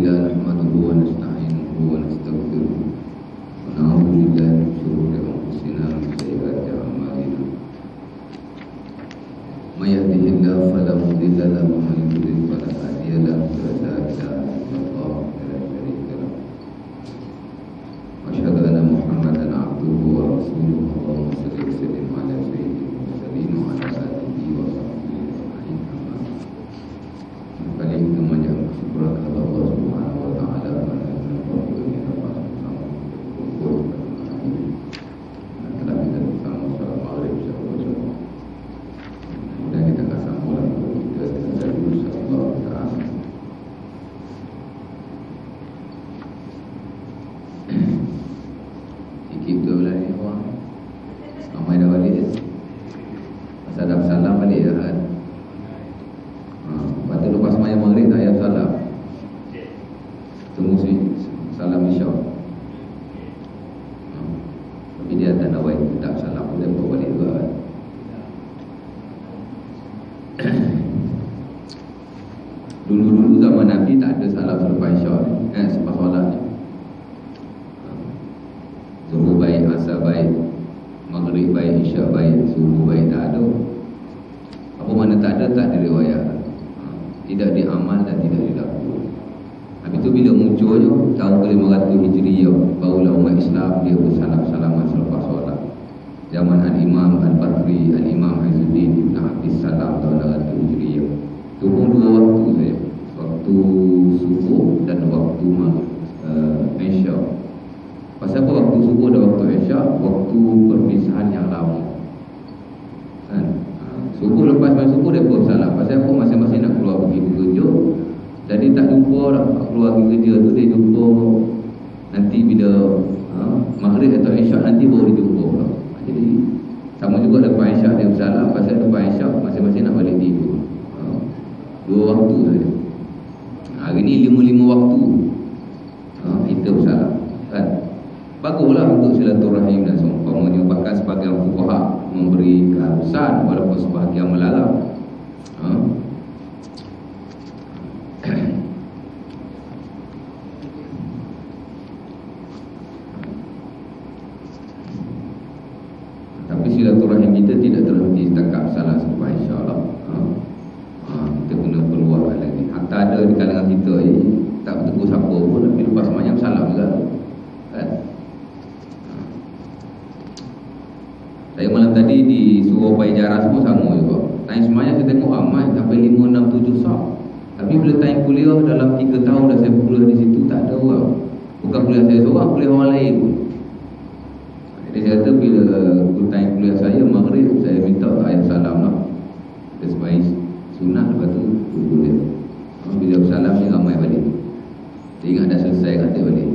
لله نحمده ونستعينه ونستغفره ونعوذ بالله من شرور أنفسنا ومن سيئات أعمالنا من يهده الله فلا مضل له ومن يضلل فلا هادي له لا إله إلا الله لا شريك له وأشهد أن محمدا عبده ورسوله اللهم صل وسلم على سيدنا المرسلين وعلى آله وصحبه أجمعين أما بعد. Kali ini menjadi syukur kepada Allah Subhanahu wa taala kerana kita dapat bersama berkumpul dan telah kita bersama salat maghrib bersama. Dan kita akan sambung kita dari insya-Allah taala. Kita belah ni orang ramai dah balik dah. Pasal dah salam balik dah kan. Lepas tu lepas semayang maghrib tak payah salam. Tunggu salam isyak. Tapi dia tak nak buat tak salam pun dia bawa balik juga kan. Dulu-dulu zaman Nabi tak ada salam selepas isyak ni, selepas solat ni. Subuh baik, asar baik, maghrib baik, isyak baik, subuh baik, tak ada. Apa mana tak ada riwayat. Tidak diamal dan tidak dilakukan. Habis itu bila munculnya tahun ke-500 Hijriyah, barulah umat Islam dia bersalam-salaman selepas solat. Zaman Al-Imam Al-Bakri, Al-Imam Izzuddin Ibn Abdis Salam tahun 600 Hijriyah. Itu pun dua waktu saja, waktu subuh dan waktu isyak. Pasal apa waktu subuh dan waktu isyak? Waktu perpisahan yang lama kan? Subuh lepas subuh dia pun salam. Pasal apa? Masing-masing nak keluar pergi bekerja. Jadi tak jumpa dah keluar pergi kerja tu. Dia jumpa nanti bila maghrib atau isyak nanti baru dia jumpa pula. Jadi sama juga lepas isyak dia bersalam. Pasal lepas isyak masing-masing nak balik tidur. Dua waktu saja. Hari ni 5 waktu kita bersalam kan? Baguslah untuk silaturahim dan seumpamanya. Bahkan sebahagian fuqaha memberi keharusan walaupun sebahagian melarang. Tapi silaturahim kita tidak terhenti setakat salah selepas insya-Allah. Kita kena keluar lagi. Hatta ada di kalangan kita tak bertegur siapa pun, tapi lepas semayang salam juga kan? Saya malam tadi di Surau Paijaras pun sama juga. Time semayang saya tengok ramai sampai 5, 6, 7 sah. Tapi bila time kuliah dalam 3 tahun dah saya kuliah di situ tak ada orang. Bukan kuliah saya seorang, kuliah orang lain pun. Jadi saya kata bila time kuliah saya maghrib, saya minta ayat salam lah. Kita sembahyang sunat lepas tu kuliah. Bila bersalam ni ramai balik. Dia ingat dah selesai kata balik.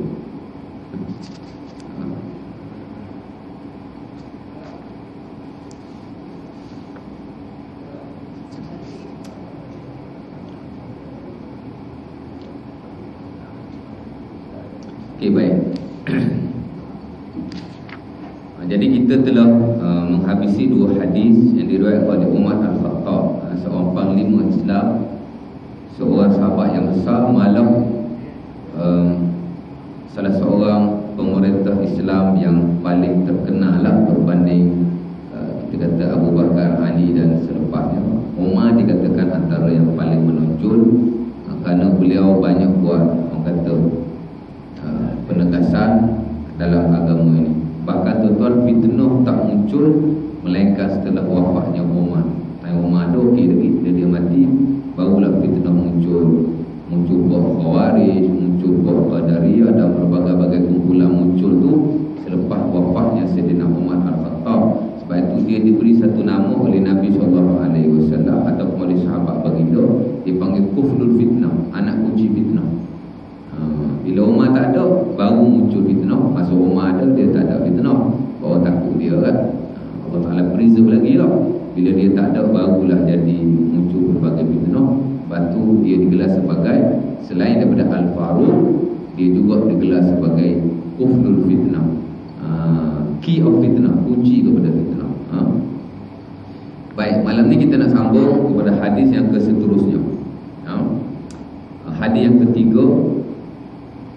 Okey, baik. Jadi kita telah menghabisi 2 hadis yang diriwayatkan oleh Umar Al-Khattab, seorang panglima Islam, seorang sahabat yang besar, malam salah seorang pemerintah Islam yang paling terkenal lah berbanding kita kata Abu Bakar, Ali dan selepasnya. Umar dikatakan antara yang paling menonjol kerana beliau banyak buat orang kata penegasan dalam agama ini. Bahkan tuan-tuan, fitnah tak muncul melainkan setelah wafatnya Umar. Umar ada okey lagi, dia mati, barulah fitnah muncul. Muncul buah Khawarij, muncul buah Qadariyah dan berbagai-bagai kumpulan muncul tu selepas wafatnya Sayyidina Umar Al-Khattab. Sebab itu dia diberi satu nama oleh Nabi SAW ataupun oleh sahabat baginda, dipanggil Kuflul Fitnah, anak kunci fitnah. Bila Umar tak ada, baru muncul fitnah. Masa Umar ada, dia tak ada fitnah. Orang takut dia kan. Allah Ta'ala preserve lagi lah. Bila dia tak ada, barulah jadi muncul berbagai fitnah. Lepas tu dia digelar sebagai, selain daripada Al-Faruq, dia juga digelar sebagai Kuflul Fitnah, key of fitnah, kunci kepada fitnah. Baik, malam ni kita nak sambung kepada hadis yang keseterusnya. Hadis yang ketiga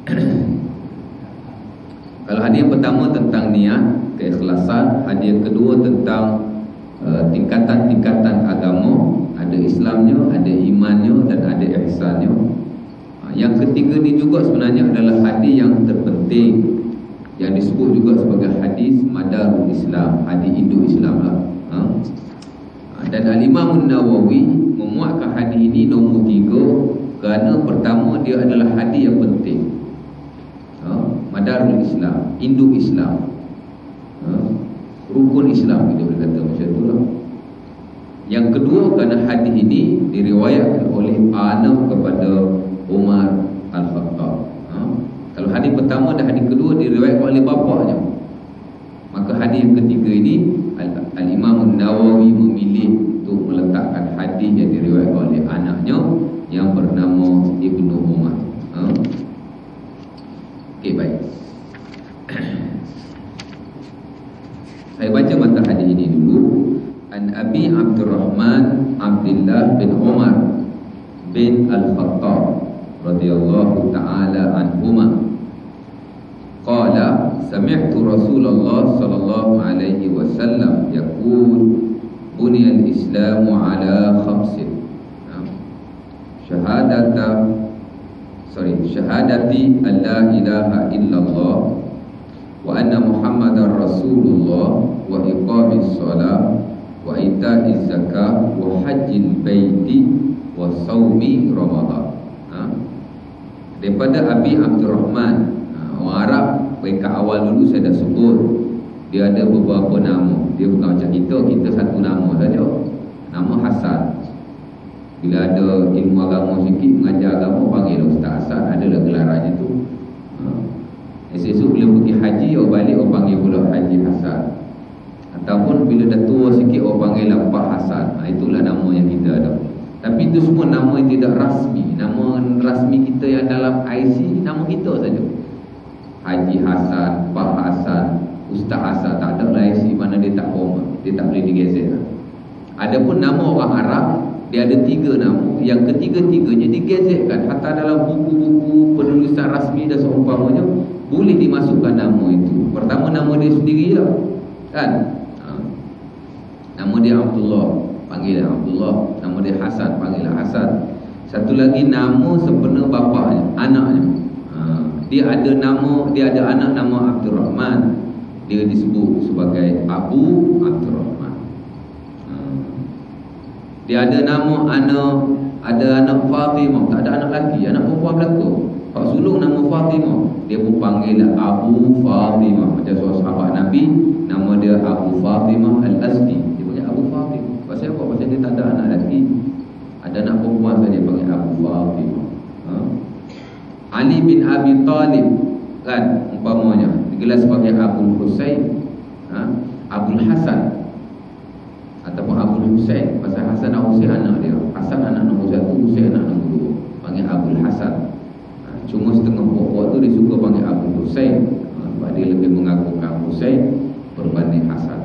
Kalau hadis yang pertama tentang niat, keikhlasan. Hadis yang kedua tentang tingkatan-tingkatan agama. Ada Islamnya, ada imannya, dan ada ihsannya. Yang ketiga ni juga sebenarnya adalah hadis yang terpenting, yang disebut juga sebagai hadis Madarul Islam, hadis induk Islam lah. Dan Al-Imam An-Nawawi memuatkan hadis ini nombor 3 kerana pertama dia adalah hadis yang penting. Madarul Islam, induk Islam, rukun Islam, kita boleh kata macam tu lah. Yang kedua, kerana hadis ini diriwayatkan oleh anak kepada Umar Al-Khattab. Kalau hadis pertama dan hadis kedua diriwayatkan oleh bapaknya, maka hadis yang ketiga ini Al-Imam An-Nawawi memilih untuk meletakkan hadis yang diriwayatkan oleh anaknya yang bernama Ibnu Umar. Okey, baik. Saya baca mata hadis ini dulu. An Abi Abdurrahman Abdullah bin Umar bin Al-Khattab radhiyallahu ta'ala anhuma qala sami'tu Rasulullah sallallahu alaihi wasallam yaqul buniyal Islamu ala khamsin syahadati an la ilaha illallah wa anna Muhammadar Rasulullah wa iqamis shalah wa ita'iz zakah wa hajjil baiti wa saumi Ramadan. Daripada Abi Abdurrahman, orang Arab, kat awal dulu saya dah sebut dia ada beberapa nama. Dia bukan macam kita satu nama saja, nama Hasan. Bila ada ilmu agama sikit, mengajar agama, panggil Ustaz Hasan, adalah gelarannya tu. Esok bila pergi haji, orang balik orang panggil pula Haji Hasan. Ataupun bila dah tua sikit, orang panggil Pak Hasan. Itulah nama yang kita ada. Tapi itu semua nama yang tidak rasmi. Nama rasmi kita yang dalam IC, nama kita saja. Haji Hasan, Pak Hasan, Ustaz Hasan, tak ada lah IC mana dia tak hormat, dia tak boleh digezet. Adapun nama orang Arab, dia ada 3 nama. Yang ketiga-tiganya digezetkan. Hatta dalam buku-buku penulisan rasmi dan seumpamanya, boleh dimasukkan nama itu. Pertama nama dia sendiri lah, kan? Nama dia Abdullah, panggil Abdullah. Nama dia Hasan, panggil Hasan. Satu lagi nama sebenar bapaknya, anaknya. Dia ada anak nama Abdurrahman. Dia disebut sebagai Abu Abdurrahman. Dia ada nama anak Fatimah, tak ada anak lelaki, anak perempuan belaka. Pak sulung nama Fatimah, dia pun panggil Abu Fatimah. Macam seorang sahabat Nabi, nama dia Abu Fatimah Al-Azdi, dia panggil Abu Fatimah. Pasal apa? Pasal dia tak ada anak lelaki, ada anak perempuan saja, dia panggil Abu Fatimah. Ali bin Abi Talib, kan, umpamanya digelar sebagai Abu Husain, Abu Hasan ataupun Abu Husain. Pasal Hasan dan Husain anak dia. Hasan anak nombor 1, Husain anak nombor 2, panggil Abu Hasan. Cuma setengah puak-puak tu dia suka panggil Abu Husain, sebab dia lebih mengagungkan Husain berbanding Hasan.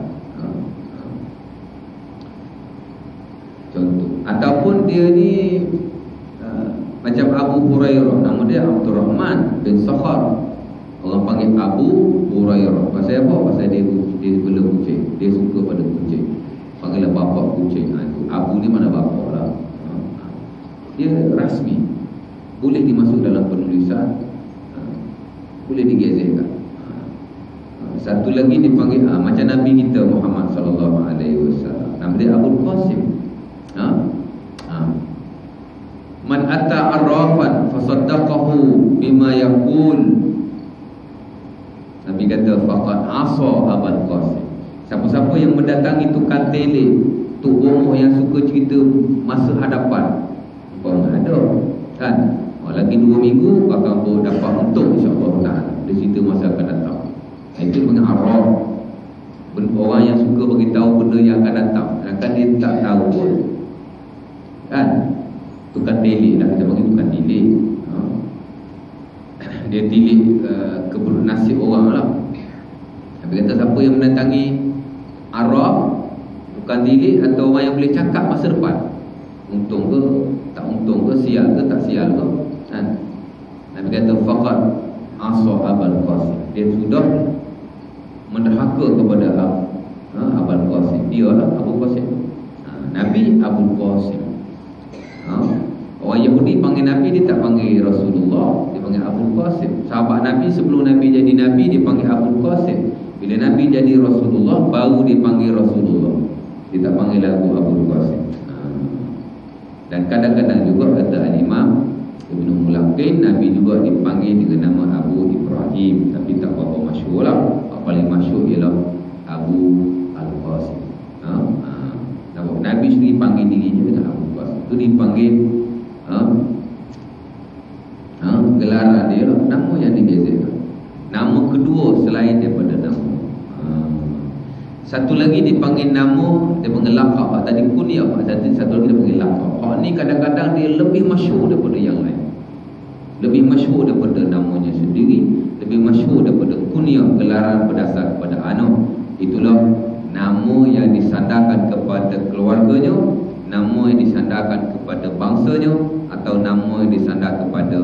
Contoh. Ataupun dia ni macam Abu Hurairah, nama dia Abdurrahman bin Sakhar, orang panggil Abu Hurairah. Pasal apa? Pasal dia bela kucing, dia suka pada kucing, panggil bapa kucing. Abu ni mana bapa lah. Dia rasmi, boleh dimasuk dalam penulisan, boleh digezetkan. Satu lagi dipanggil macam Nabi kita Muhammad sallallahu alaihi wasallam, nama dia Abul Qasim. Man ata arrafan fasaddaqahu bima yaqul, Nabi kata faqad asa Abul Qasim. Siapa-siapa yang mendatangi tukang tele, tuk bomoh yang suka cerita masa hadapan, umpama ada, kan, lagi 2 minggu akan dapat untung insya-Allah taala, dia cerita masa akan datang. Itu dengan araf, orang yang suka beritahu benda yang akan datang, sedangkan dia tak tahu pun, kan. Tukang tilik lah, kita panggil tukang tilik. Dia tilik nasib orang lah. Tapi kata siapa yang mendatangi Arab, tukang tilik atau orang yang boleh cakap masa depan, untung ke tak untung ke, sial ke tak sial ke, kan. Nabi kata faqad Abul Qasim. Dia sudah menderhaka kepada Abul Qasim. Dia lah Abul Qasim. Nabi Abul Qasim. Orang Yahudi panggil Nabi, dia tak panggil Rasulullah, dia panggil Abul Qasim. Sahabat Nabi sebelum Nabi jadi Nabi, dia panggil Abul Qasim. Bila Nabi jadi Rasulullah, baru dia panggil Rasulullah. Dia tak panggil lagu Abul Qasim. Dan kadang-kadang juga kata Al-Imam Ibn Mulaqin, Nabi juga dipanggil dengan nama Abu Ibrahim, tapi tak berapa masyhur lah. Yang paling masyhur ialah Abu Al-Qasim. Nabi sendiri panggil dirinya dengan Abu Qasim. Itu dipanggil gelaran dia lah, nama yang dibezakan. Nama kedua selain daripada nama. Satu lagi dipanggil nama, dia panggil laqab. Tadi kunyah, satu lagi dia panggil laqab. Ni kadang-kadang dia lebih masyhur daripada yang lain. Lebih masyhur daripada namanya sendiri, lebih masyhur daripada kunyah, gelaran berdasar kepada anak. Itulah nama yang disandarkan kepada keluarganya, nama yang disandarkan kepada bangsanya, atau nama yang disandar kepada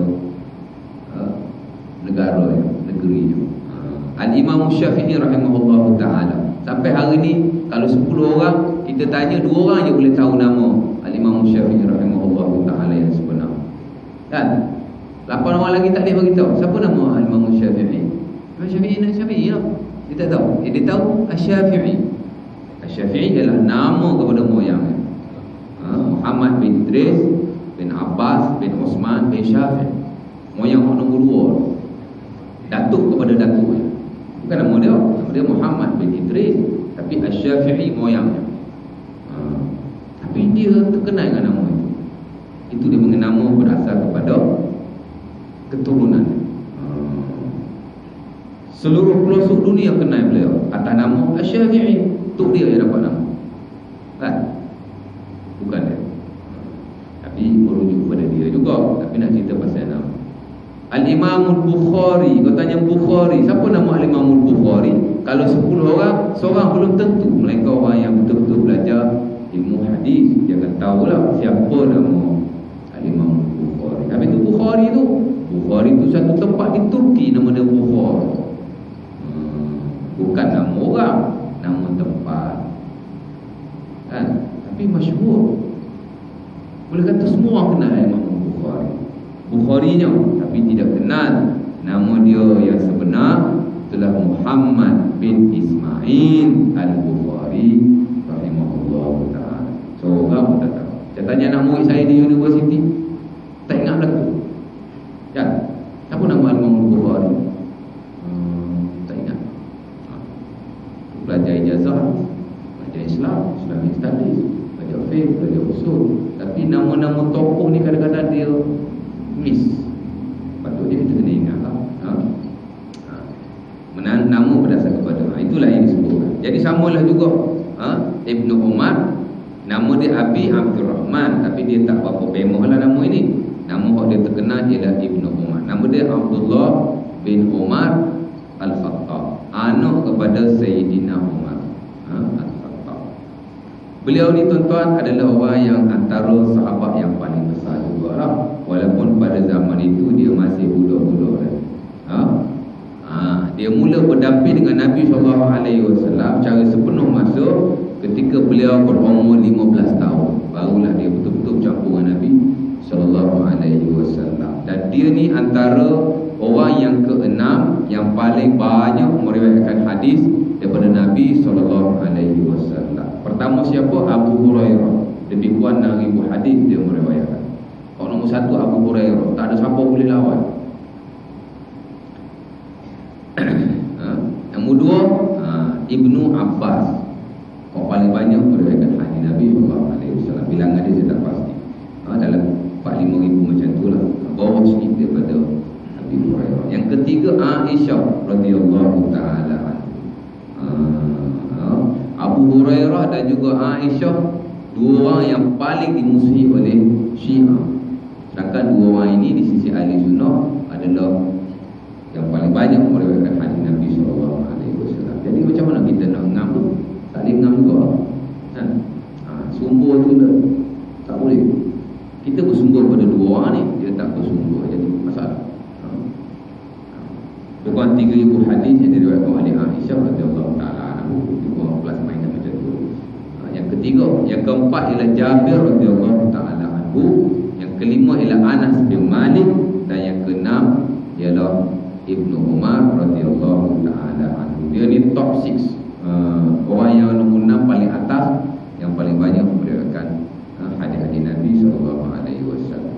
negerinya. Al-Imam Syafi'i rahimahullah ta'ala, sampai hari ni kalau 10 orang kita tanya, 2 orang je boleh tahu nama Al-Imam Syafi'i rahimahullah ta'ala yang sebenar. Kan? 8 orang lagi tak boleh beritahu siapa nama Al-Imam Syafi'i. Imam Syafi'i lah. Dia tak tahu. Dia tahu Asy-Syafi'i. Asy-Syafi'i adalah nama kepada moyangnya. Muhammad bin Idris bin Abbas bin Osman bin Syafi'i. Moyang nombor 2. Datuk kepada datuknya. Bukan nama dia. Nama dia Muhammad bin Idris, tapi Asy-Syafi'i moyangnya. Tapi dia terkenal dengan nama itu. Itu dia mengenai nama berasal kepada keturunan. Seluruh pelosok dunia kenal beliau atas nama Asy-Syafi'i. Itu dia yang dapat nama. Kan? Bukan dia. Tapi merujuk kepada dia juga. Tapi nak cerita pasal nama. Al-Imam Al-Bukhari. Kau tanya Bukhari, siapa nama Al-Imam Al-Bukhari? Kalau 10 orang, seorang belum tentu. Melainkan orang yang betul-betul belajar ilmu hadis, dia akan tahulah siapa nama Al-Imam Al-Bukhari. Tapi itu Bukhari tu satu tempat di Turki, nama dia Bukhari. Bukan nama orang, nama tempat. Kan? Tapi masyhur. Boleh kata semua orang kenal Imam Bukhari. Bukharinya, tapi tidak kenal nama dia yang sebenar. Itulah Muhammad bin Ismail Al-Bukhari rahimahullah ta'ala. So orang pun tak tahu. Saya tanya anak murid saya di universiti, tak ingat belakang. Ya, siapa nama Imam Bukhari? Tak ingat. Belajar ijazah, belajar Islam, Islamic Studies, belajar fiqh, belajar usul. Tapi nama-nama tokoh ni kadang-kadang dia miss. Patutnya kita kena ingat lah. Nama berdasar kepada itulah yang disebutkan. Jadi samalah juga Ibnu Umar, nama dia Abi Abdurrahman, tapi dia tak berapa famous lah nama ini. Nama yang dia terkenal ialah Ibnu Umar. Nama dia Abdullah bin Umar Al-Khattab, anak kepada Sayyidina Umar Al-Khattab. Beliau ni tuan-tuan adalah orang yang antara sahabat yang paling besar juga lah. Walaupun pada zaman itu dia masih budak-budak lah. Dia mula berdamping dengan Nabi SAW secara sepenuh masa ketika beliau berumur 15 tahun. Barulah dia betul-betul bercampur dengan Nabi SAW. Dan dia ni antara orang yang ke-6 yang paling banyak meriwayatkan hadis daripada Nabi SAW. Pertama siapa? Abu Hurairah. Lebih kurang 6,000 hadis dia meriwayatkan. Kalau nombor 1 Abu Hurairah, tak ada siapa boleh lawan. Nombor 2 Ibnu Abbas. Orang paling banyak meriwayatkan hadis Nabi SAW. Bilangan dia saya tak pasti. Dalam 4-5 ribu macam tu lah. Bawah sikit daripada Abu Hurairah. Yang ketiga Aisyah radhiyallahu ta'ala. Abu Hurairah dan juga Aisyah, dua orang yang paling dimusuhi oleh Syiah. Sedangkan dua orang ini di sisi ahli sunnah adalah yang paling banyak meriwayatkan hadis Nabi SAW. Jadi macam mana kita nak ngam tu? Tak boleh ngam juga kan? Sumber tu tak boleh. Kita bersumber pada dua orang ni, dia tak bersumber, jadi masalah. Lebih kurang 3,000 hadis yang diriwayatkan oleh Aisyah radhiyallahu taala anha. Lebih kurang plus minus macam tu. Yang ketiga, yang keempat ialah Jabir radhiyallahu taala anhu. Yang kelima ialah Anas bin Malik, dan yang keenam ialah Ibnu Umar radhiyallahu taala anhu. Dia ni top 6. Orang yang nombor 6 paling atas, yang paling banyak meriwayatkan hadis-hadis Nabi sallallahu alaihi wasallam.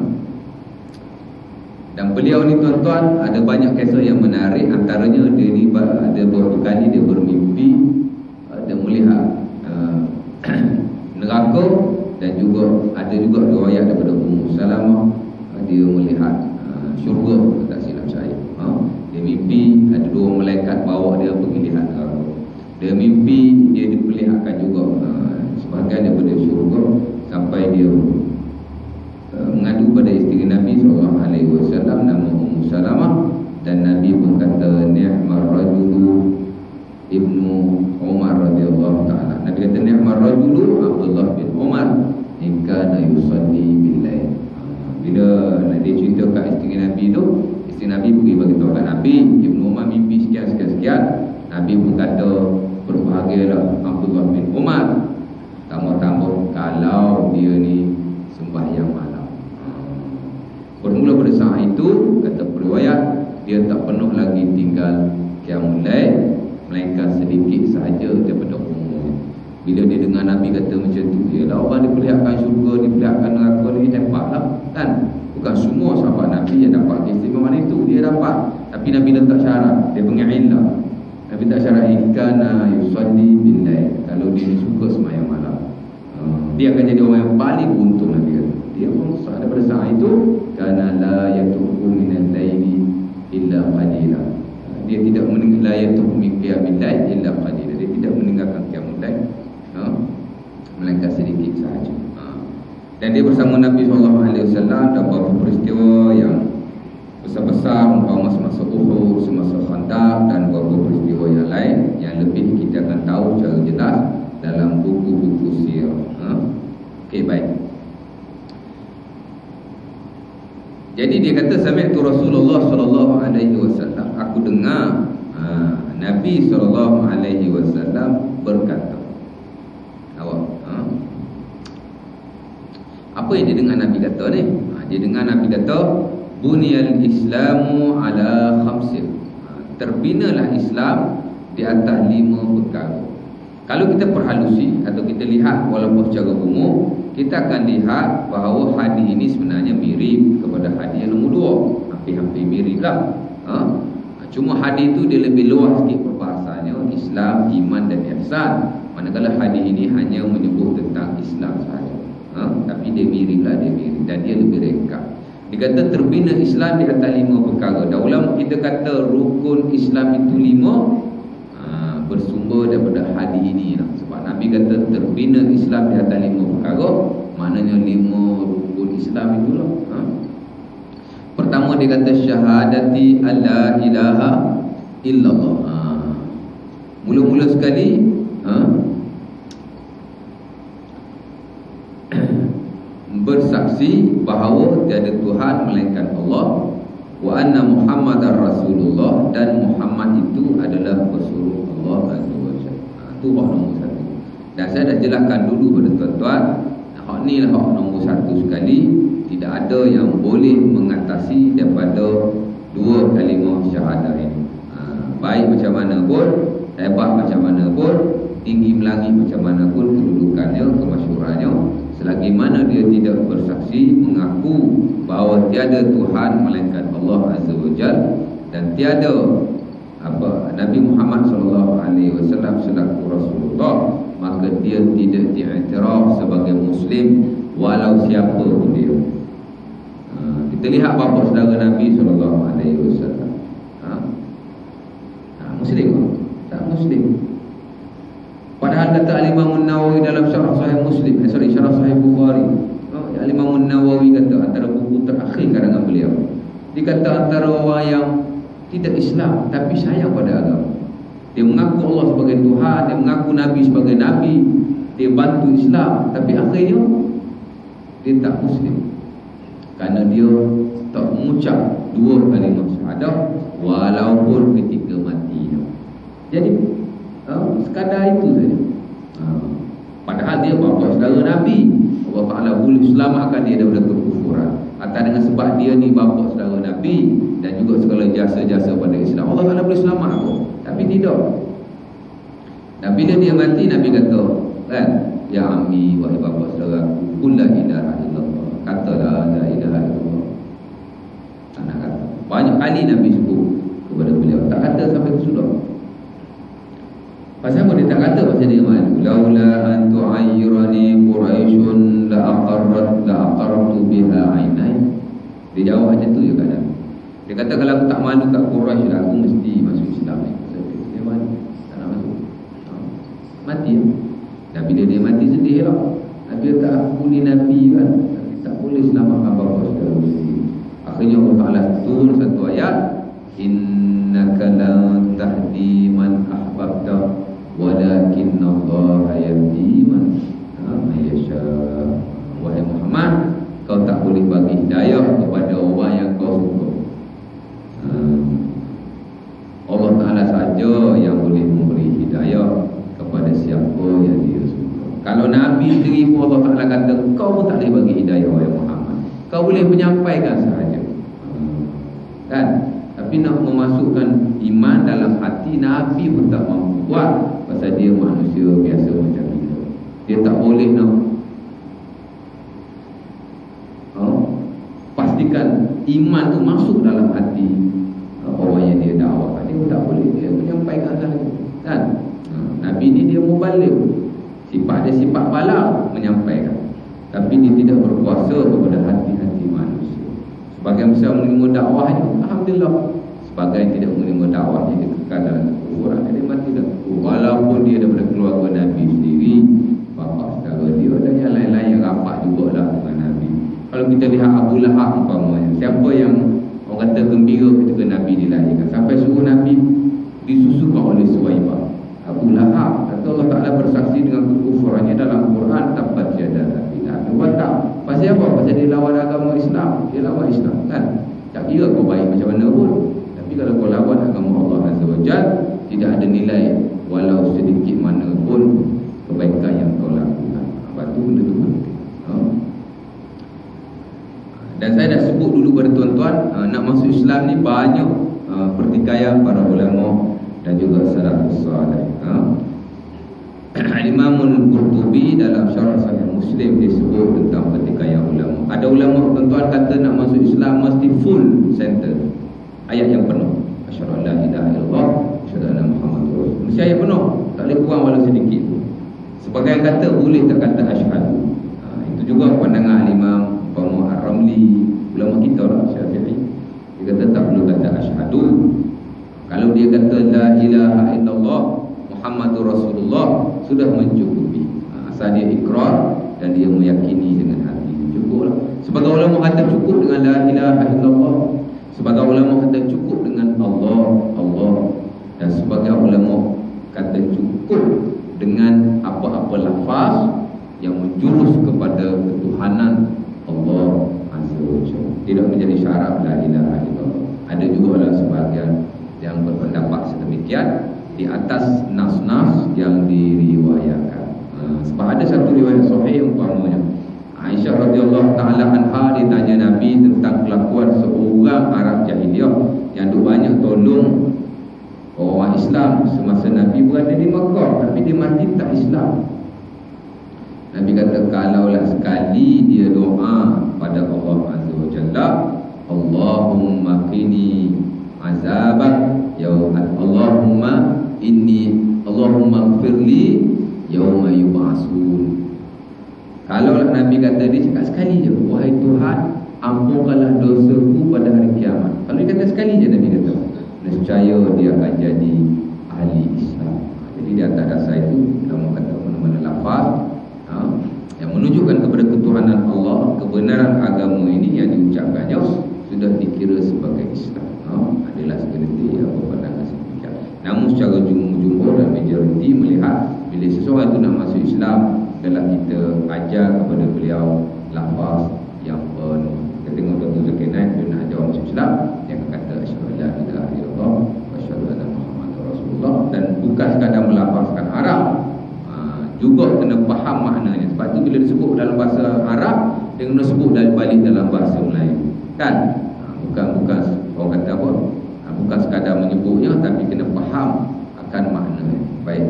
Dan beliau ni tuan-tuan ada banyak kisah yang menarik. Antaranya dia ni ada beberapa kali dia bermimpi dia melihat neraka, dan juga ada juga riwayat daripada Ummu Salamah dia melihat syurga, tak silap saya. Dia mimpi ada 2 malaikat bawa dia pergi lihat neraka. Dia mimpi dia diperlihatkan juga sebahagian daripada syurga, sampai dia mengadu pada isteri Nabi SAW nama Ummu Salamah, dan Nabi pun kata ni'mar rajulu Ibnu Umar radhiyallahu taala. Nabi kata ni'mar rajulu Abdullah bin Umar in kana yusalli bil lail. Bila dia cerita kat isteri Nabi tu, isteri Nabi pergi bagi tahu kat Nabi, Ibnu Umar mimpi sekian. Nabi pun kata berbahagialah Abdullah bin Umar, tambah-tambah kalau dia ni sembahyang malam. Bermula pada saat itu, kata periwayat, dia tak penuh lagi tinggal qiyamul lail, melainkan sedikit sahaja daripada umur. Bila dia dengar Nabi kata macam tu, ialah orang diperlihatkan syurga, diperlihatkan neraka, dia dapatlah kan. Bukan semua sahabat Nabi yang dapat keistimewaan itu, dia dapat. Tapi Nabi letak syarat, dia panggil illah. Nabi tak syarat ikana yusalli bil lail, kalau dia suka sembahyang malam, dia akan jadi orang yang paling untung. Nabi kata dia pun daripada saat itu, kana la yatuqu minal laili illa qalila. Dia tidak meninggalkan la yatuqu min qiyamil lail illa qalila. Dia tidak meninggalkan qiyamul lail melainkan sedikit sahaja. Dan dia bersama Nabi SAW dalam beberapa peristiwa yang besar-besar, umpama semasa Uhud, semasa Khandaq, dan beberapa peristiwa yang lain yang lebih kita akan tahu secara jelas dalam buku-buku sirah. Okey, baik. Jadi dia kata sami'tu Rasulullah sallallahu alaihi wasallam, aku dengar Nabi sallallahu alaihi wasallam berkata. Apa yang dia dengar Nabi kata ni? Dia dengar Nabi kata buniyal islamu ala khamsin. Terbinalah Islam di atas 5 perkara. Kalau kita perhalusi atau kita lihat walaupun secara umum, kita akan lihat bahawa hadis ini sebenarnya mirip kepada hadis yang nombor 2. Hampir-hampir mirip lah. Cuma hadis itu dia lebih luas sikit perbahasannya, Islam, iman dan ihsan. Manakala hadis ini hanya menyebut tentang Islam sahaja. Tapi dia mirip lah, dan dia lebih ringkas. Dia kata terbina Islam di atas 5 perkara. Dan ulama kita kata rukun Islam itu 5, bersumber daripada hadis ini lah. Sebab Nabi kata terbina Islam di atas 5 perkara, maknanya 5 rukun Islam itulah. Pertama dia kata syahadati alla ilaha illallah. Mula-mula sekali bersaksi bahawa tiada Tuhan melainkan Allah, wa anna Muhammadar Rasulullah, dan Muhammad itu adalah pesuruh Allah Azza wa Jalla. Itu hak nombor 1. Dan saya dah jelaskan dulu pada tuan-tuan, hak ni lah hak nombor 1 sekali. Tidak ada yang boleh mengatasi daripada 2 kalimah syahadah ini. Baik macam mana pun, hebat macam mana pun, tinggi melangit macam mana pun kedudukannya, kemasyhurannya, selagi mana dia tidak bersaksi mengaku bahawa tiada Tuhan melainkan Allah Azza wa Jalla, dan tiada Nabi Muhammad SAW selaku Rasulullah, maka dia tidak diiktiraf sebagai Muslim walau siapa pun dia. Kita lihat bapa saudara Nabi SAW, Muslim tak Muslim. Padahal kata Al-Imam Nawawi dalam syarah Sahih Muslim, syarah Sahih Bukhari, Al-Imam Nawawi kata antara buku terakhir karangan beliau, dia kata antara orang yang tidak Islam tapi sayang pada agama. Dia mengaku Allah sebagai Tuhan, dia mengaku Nabi sebagai Nabi, dia bantu Islam, tapi akhirnya dia tak Muslim, kerana dia tak mengucap 2 kalimah syahadah walaupun ketika mati. Jadi sekadar itu saja. Padahal dia bapa saudara Nabi. Allah Ta'ala boleh selamatkan dia daripada kekufuran atas dengan sebab dia ni bapa saudara Nabi dan juga segala jasa-jasa pada Islam. Allah Ta'ala boleh selamat aku, tapi tidak. Dan bila dia mati, Nabi kata kan, ya ammi, wahai bapa saudara, qul la ilaha illallah, katalah la ilaha illallah. Tak nak kata. Banyak kali Nabi sebut kepada beliau, tak kata sampai ke sudah. Pasal apa dia tak kata? Pasal dia malu. Laula an tu'ayyirani Quraisyun la aqarrtu biha ainai. Dia jawab macam tu juga kan. Dia kata kalau aku tak malu kat Quraisy lah, aku mesti masuk Islam ni. Dia malu, tak nak masuk. Mati. Dan bila dia mati sedih lah. Nabi tak aku ni Nabi kan, tapi tak boleh selamatkan bapa saudara sendiri. Akhirnya Allah Ta'ala turun satu ayat, innaka la tahdi man ahbabta walakin Allah yahdi man yasha. Wahai Muhammad, kau tak boleh bagi hidayah kepada orang yang kau suka. Allah Ta'ala saja yang boleh memberi hidayah kepada siapa yang dia suka. Kalau Nabi sendiri pun Allah Ta'ala kata kau pun tak boleh bagi hidayah, wahai Muhammad. Kau boleh menyampaikan sahaja, kan? Tapi nak memasukkan iman dalam hati, Nabi pun tak mampu buat. Pasal dia manusia biasa macam kita. Dia tak boleh nak pastikan iman tu masuk dalam hati orang yang dia dakwah. Dia pun tak boleh. Dia menyampaikan sahaja, kan? Nabi ni dia mubaligh. Sifat dia sifat baligh, menyampaikan. Tapi dia tidak berkuasa kepada hati-hati manusia. Sebagian besar menerima dakwahnya, alhamdulillah. Sebagian tidak menerima dakwahnya, dia kekal dalam kekufuran. Dia mati dah. Walaupun dia daripada keluarga Nabi sendiri, bapa saudara dia dan yang lain-lain yang rapat jugalah dengan Nabi. Kalau kita lihat Abu Lahab umpamanya, siapa yang orang kata gembira ketika Nabi dilahirkan, sampai suruh Nabi disusukan oleh Suwaibah. Abu Lahab, kata Allah Ta'ala bersaksi dengan kekufurannya dalam Quran, tabbat yada Abi Lahab wa tab. Pasal apa? Pasal dia lawan agama Islam. Dia lawan Islam, kan? Tak kira kau baik macam mana pun, tapi kalau kau lawan agama Allah Azza wa Jalla, tidak ada nilai walau sedikit mana pun kebaikan yang kau lakukan. Lepas tu benda tu penting. Dan saya dah sebut dulu pada tuan-tuan, nak masuk Islam ni banyak pertikaian para ulama dan juga salafus salih. Imam Al-Qurtubi dalam syarah Sahih Muslim dia sebut tentang pertikaian ulama. Ada ulama tuan-tuan kata nak masuk Islam mesti full center, ayat yang penuh, asyhadu an la ilaha illallah, asyhadu anna Muhammadar Rasulullah. Mesti ayat penuh, tak boleh kurang walau sedikit. Sebagian kata boleh tak kata asyhadu. Itu juga pandangan Imam Ar-Ramli, ulama kita lah Syafi'i. Dia kata tak perlu kata asyhadu. Kalau dia kata la ilaha illallah Muhammadur Rasulullah sudah mencukupi. Asal dia ikrar dan dia meyakini dengan hati, cukuplah. Sebagai ulama kata cukup dengan la ilaha illallah. Sebagai ulama kata cukup dengan Allah. Dan sebagai ulama kata cukup dengan apa-apa lafaz yang menjurus kepada ketuhanan Allah Azza wa Jalla. Tidak menjadi syarat la ilaha illallah. Ada juga lah sebahagian yang berpendapat sedemikian di atas nas-nas yang diriwayatkan. Sebab ada satu riwayat sahih umpamanya Aisyah radhiyallahu taala anha ditanya Nabi tentang kelakuan seorang Arab jahiliyah yang duk banyak tolong orang Islam semasa Nabi berada di Mekah, tapi dia mati tak Islam. Nabi kata kalaulah sekali dia doa pada Allah Azza wa Jalla, Allahumma qini azabak Allahumma ighfirli yauma yub'atsun. Kalaulah Nabi kata, dia cakap sekali je, wahai Tuhan, ampunkanlah dosaku pada hari kiamat. Kalau dia kata sekali je, Nabi kata, nescaya dia akan jadi ahli Islam. Jadi di atas dasar itu kita mau kata mana-mana lafaz yang menunjukkan kepada ketuhanan Allah, kebenaran agama ini yang diucapkannya sudah dikira sebagai Islam. Adalah segelintir apa pandangan sedemikian. Namun secara jumhur dan majoriti melihat bila seseorang itu nak masuk Islam, adalah kita ajar kepada beliau lafaz yang penuh. Kita tengok Dr. Zakir Naik, dia nak ajar masuk Islam, dia akan kata asyhadu an la ilaha illallah kena sebut balik dalam bahasa Melayu, kan? Bukan orang kata apa, bukan sekadar menyebutnya, tapi kena faham akan maknanya. Baik.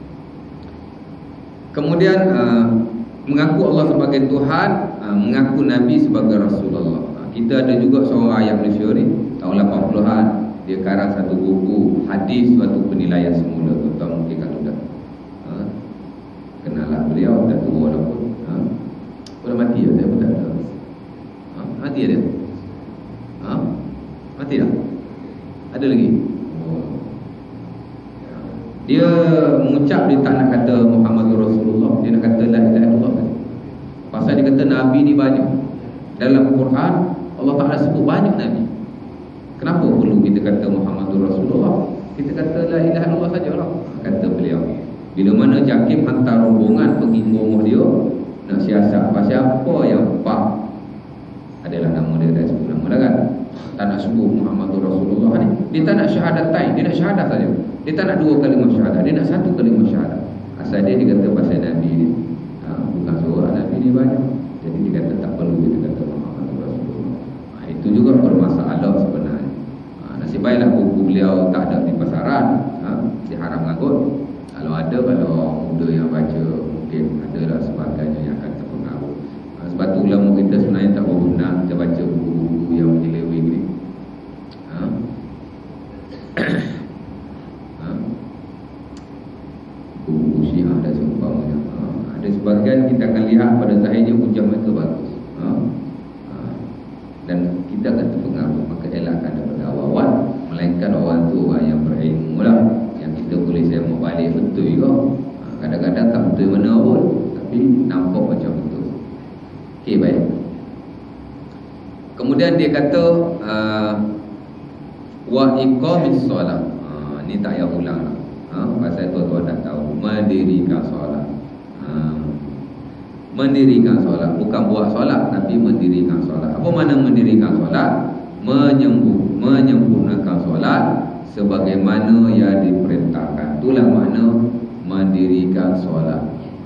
Kemudian mengaku Allah sebagai Tuhan, mengaku Nabi sebagai Rasulullah. Kita ada juga seorang ayah Malaysia ni, tahun 80-an, dia karang satu buku hadis suatu penilaian semula. Tuan mungkin kalau dah kenallah beliau, dah tua dah pun. Dah mati dah, saya pun tak tahu. Mati dia? Mati dah? Ada lagi? Dia mengucap, dia tak nak kata Muhammadur Rasulullah, dia nak kata la ilaha illallah. Pasal dia kata Nabi ni banyak. Dalam Quran Allah Ta'ala sebut banyak Nabi. Kenapa perlu kita kata Muhammadur Rasulullah? Kita kata la ilaha illallah sajalah, kata beliau. Bila mana Jakib hantar rombongan pergi rumah dia nak siasat pasal apa yang pak, adalah nama dia, dah sebut nama dah kan, tak nak sebut Muhammadur Rasulullah ni. Dia tak nak syahadatain, dia nak syahadah saja. Dia tak nak dua kalimah syahadah, dia nak satu kalimah syahadah. Asal dia kata pasal Nabi ni, bukan seorang Nabi ni banyak. Jadi dia kata tak perlu kita kata Muhammadur Rasulullah. Itu juga bermasalah sebenarnya. Nasib baiklah buku beliau tak ada di pasaran, diharam mengagut. Kalau ada, kalau orang muda yang baca, mungkin adalah sebagainya yang akan terpengaruh. Sebab tu ulama kita sebenarnya tak berguna kita baca buku-buku yang menyeleweng ni. Buku Syiah dan seumpamanya. Ada sebagian kita akan lihat pada zahirnya hujah mereka bagus, dan kita akan terpengaruh. Maka elakkan daripada awal-awal, melainkan orang tu orang yang berilmu lah, yang kita boleh saya mau balik betul juga. Kadang-kadang tak betul mana pun, tapi nampak macam betul. Okey, baik. Kemudian dia kata wa iqamis solat. Ni tak payah ulang lah. Pasal tuan-tuan dah tahu, mendirikan solat. Mendirikan solat, bukan buat solat, tapi mendirikan solat. Apa makna mendirikan solat? Menyempurnakan solat sebagaimana yang diperintahkan. Itulah makna mendirikan solat.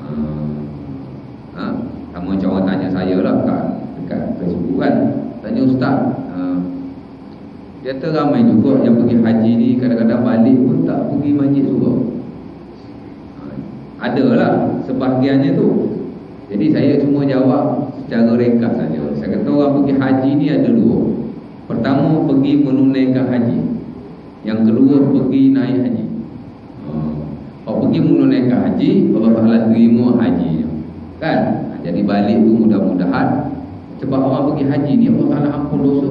Sama macam orang tanya saya lah dekat Facebook kan, tanya ustaz, dia kata ramai juga yang pergi haji ni kadang-kadang balik pun tak pergi masjid surau. Adalah sebahagiannya tu. Jadi saya cuma jawab secara ringkas saja. Saya kata orang pergi haji ni ada dua. Pertama, pergi menunaikan haji. Yang kedua, pergi naik haji. Kalau pergi menunaikan haji, Allah Ta'ala terima hajinya, kan? Jadi balik tu mudah-mudahan, sebab orang pergi haji ni Allah Ta'ala ampun dosa.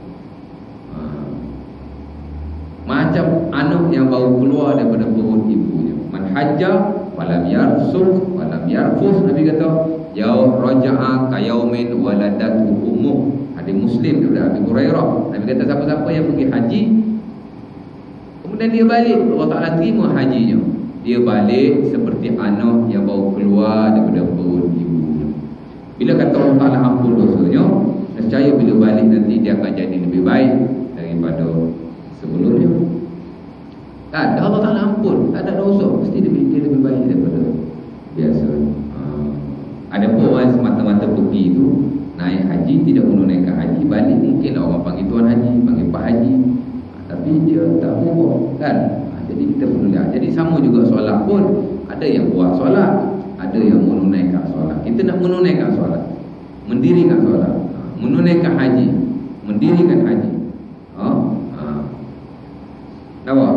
Macam anak yang baru keluar daripada perut ibunya. Man hajjah walam yarsul walam yarfus, Nabi kata yaum raja'a kayaumin waladatu ummuh. Hadis Muslim daripada Abi Hurairah. Nabi kata siapa-siapa yang pergi haji kemudian dia balik, Allah Ta'ala terima hajinya. Dia balik seperti anak yang baru keluar daripada perut ibunya. Bila kata Allah Ta'ala ampun dosanya, nescaya bila balik nanti dia akan jadi lebih baik daripada sebelumnya. Tak ada, Allah Ta'ala ampun, tak ada dosa, mesti dia lebih baik daripada biasa. Ada pun orang semata-mata pergi tu naik haji, tidak menunaikan haji, balik mungkinlah orang panggil tuan haji, panggil pak haji, tapi dia tak berubah, kan? Jadi kita perlu lihat. Jadi sama juga solat pun, ada yang buat solat, ada yang menunaikan solat. Kita nak menunaikan solat, mendirikan solat, menunaikan haji, mendirikan haji. Nampak?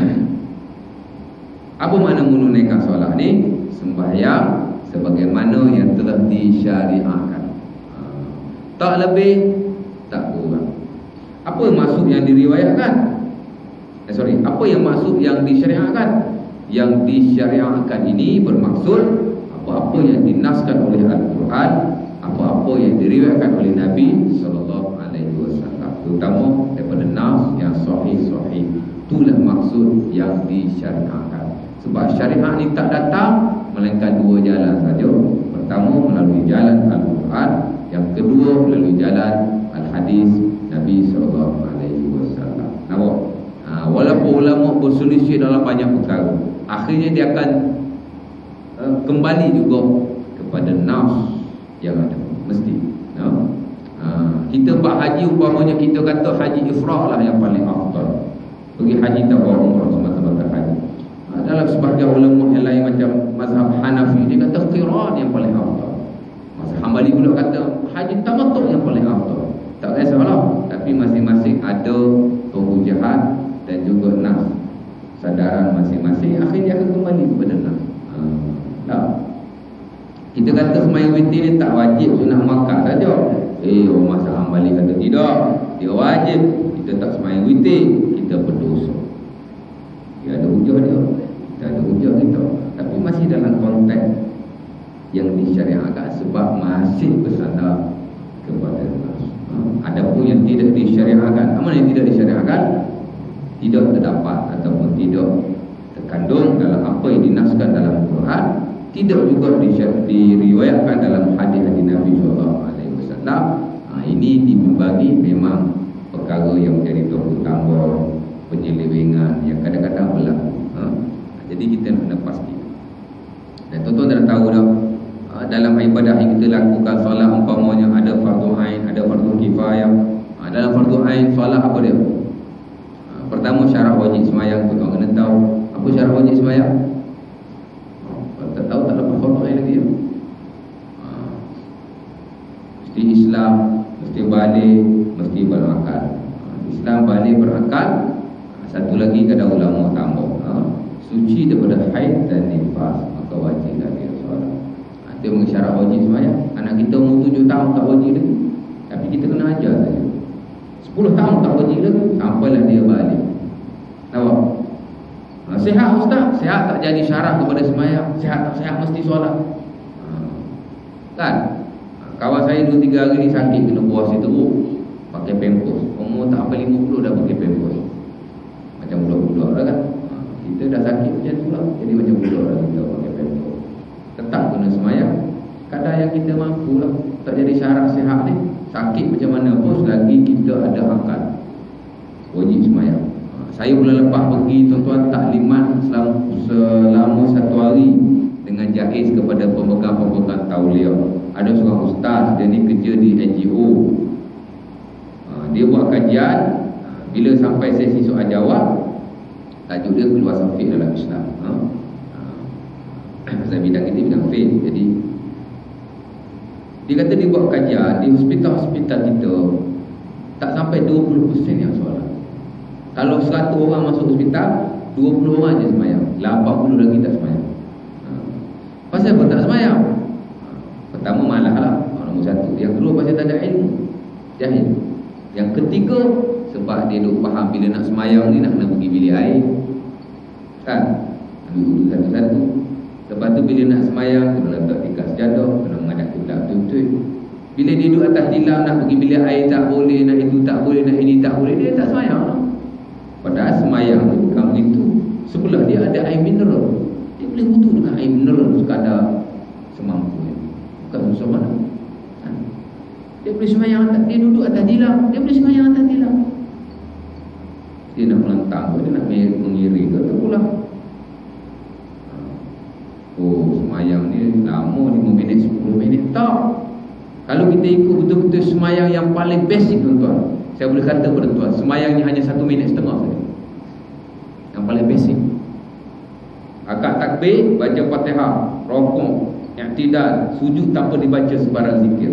Apa makna menunaikan solat ni? Sembahyang sebagaimana yang telah disyariatkan, tak lebih, tak kurang. Apa maksud yang diriwayatkan? Apa yang maksud yang disyariatkan? Yang disyariatkan ini bermaksud apa-apa yang dinaskan oleh Al-Quran, apa-apa yang diriwayatkan oleh Nabi SAW, terutama daripada nas yang sahih-sahih. Itulah maksud yang disyariatkan. Sebab syariat ni tak datang melainkan dua jalan saja. Pertama melalui jalan Al-Quran, yang kedua melalui jalan Al-Hadis Nabi SAW. Nampak? Walaupun ulama berselisih dalam banyak perkara, akhirnya dia akan kembali juga kepada nas yang ada, mesti. Kita buat haji umpamanya kita kata haji ifrah lah yang paling afdal. Pergi haji tak bawa umrah, semata-mata haji. Dalam sebahagian ulama yang lain macam mazhab Hanafi, dia kata qiran yang paling afdal. Mazhab Hambali pula kata haji tamattu yang paling afdal. Tak kisahlah, tapi masing-masing ada kehujahan dan juga nas sadaran masing-masing. Akhirnya akan kembali kepada nas. Kita kata sembahyang witir ni tak wajib, sunat muakkad saja. Orang mazhab Hambali kata tidak, dia wajib. Kita tak sembahyang witir, kita berdosa. Dia ada hujah dia, kita ada hujah kita. Tapi masih dalam konteks yang disyariatkan sebab masih bersandar kepada nas. Adapun yang tidak disyariatkan, mana yang tidak disyariatkan, tidak terdapat ataupun tidak terkandung dalam apa yang dinaskan dalam Quran, tidak juga diriwayatkan dalam hadis-hadis Nabi SAW. Ini dibagi memang perkara yang menjadi tolak tambah, penyelewengan yang kadang-kadang berlaku. Jadi kita nak pasti. Dan tuan-tuan dah tahu dah, dalam ibadah yang kita lakukan, solat umpamanya ada fardu ain, ada fardu kifayah. Dalam fardu ain solat apa dia? Pertama syarat wajib sembahyang, tuan-tuan kena tahu apa syarat wajib sembahyang. Kalau tak tahu tak dapat fardu ain lagi. Mesti Islam, mesti balik, mesti berakal. Islam balik berakal. Satu lagi kata ulama tambah, suci daripada haid dan nifas, maka wajib lagi solat. Dia mengisyarat wajib sembahyang. Anak kita umur 7 tahun tak wajib lagi, tapi kita kena ajar saja. 10 tahun tak wajib lagi, sampailah dia balik. Tahu? Sihat ustaz, sihat tak jadi syarat kepada sembahyang. Sihat tak sihat mesti solat. Kan? Kawan saya 2-3 hari ni sakit, kena puasa teruk, pakai pampers. Umur tak apa 50 dah pakai pampers. Macam budak-budak dah kan. Kita dah sakit macam tu lah, jadi macam budak dah kita pakai pampers. Tetap kena sembahyang kadar yang kita mampu lah. Tak jadi syarat sihat ni. Sakit macam mana pun, selagi kita ada akal, wajib sembahyang. Saya bulan lepas pergi tuan-tuan taklimat selama 1 hari dengan jaiz kepada pemegang-pemegang tauliah. Ada seorang ustaz, dia ni kerja di NGO. Dia buat kajian. Bila sampai sesi soal jawab, tajuk dia keluasan fiqh dalam Islam. Saya bidang ini bidang fiqh. Jadi dia kata dia buat kajian di hospital-hospital kita, tak sampai 20% yang solat. Kalau 100 orang masuk hospital, 20 orang je sembahyang, 80 lagi tak sembahyang. Pasal apa tak sembahyang? Pertama malah lah, nombor 1. Yang kedua pasal tak ada ilmu, jahil. Yang ketiga sebab dia duk faham bila nak sembahyang ni nak kena pergi bilik air, kan? Ambil wudu satu-satu. Lepas tu bila nak sembahyang, kena letak tikas jadah, kena menghadap kiblat betul-betul. Bila dia duduk atas tilam nak pergi bilik air tak boleh, nak itu tak boleh, nak ini tak boleh, dia tak sembahyang lah. Padahal sembahyang tu bukan begitu. Sebelah dia ada air mineral, dia boleh wudu dengan air mineral sekadar semampunya, bukan susah mana. Dia boleh sembahyang, dia duduk atas tilam, dia boleh sembahyang atas tilam. Dia nak melentang, dia nak mengiring ke terpulang. Sembahyang ni lama, 5 minit, 10 minit. Tak. Kalau kita ikut betul-betul sembahyang yang paling basic tuan-tuan, saya boleh kata kepada tuan, sembahyangnya hanya 1 minit setengah saja. Yang paling basic. Akad takbir, baca Fatihah, rukuk, i'tidal, sujud tanpa dibaca sebarang zikir.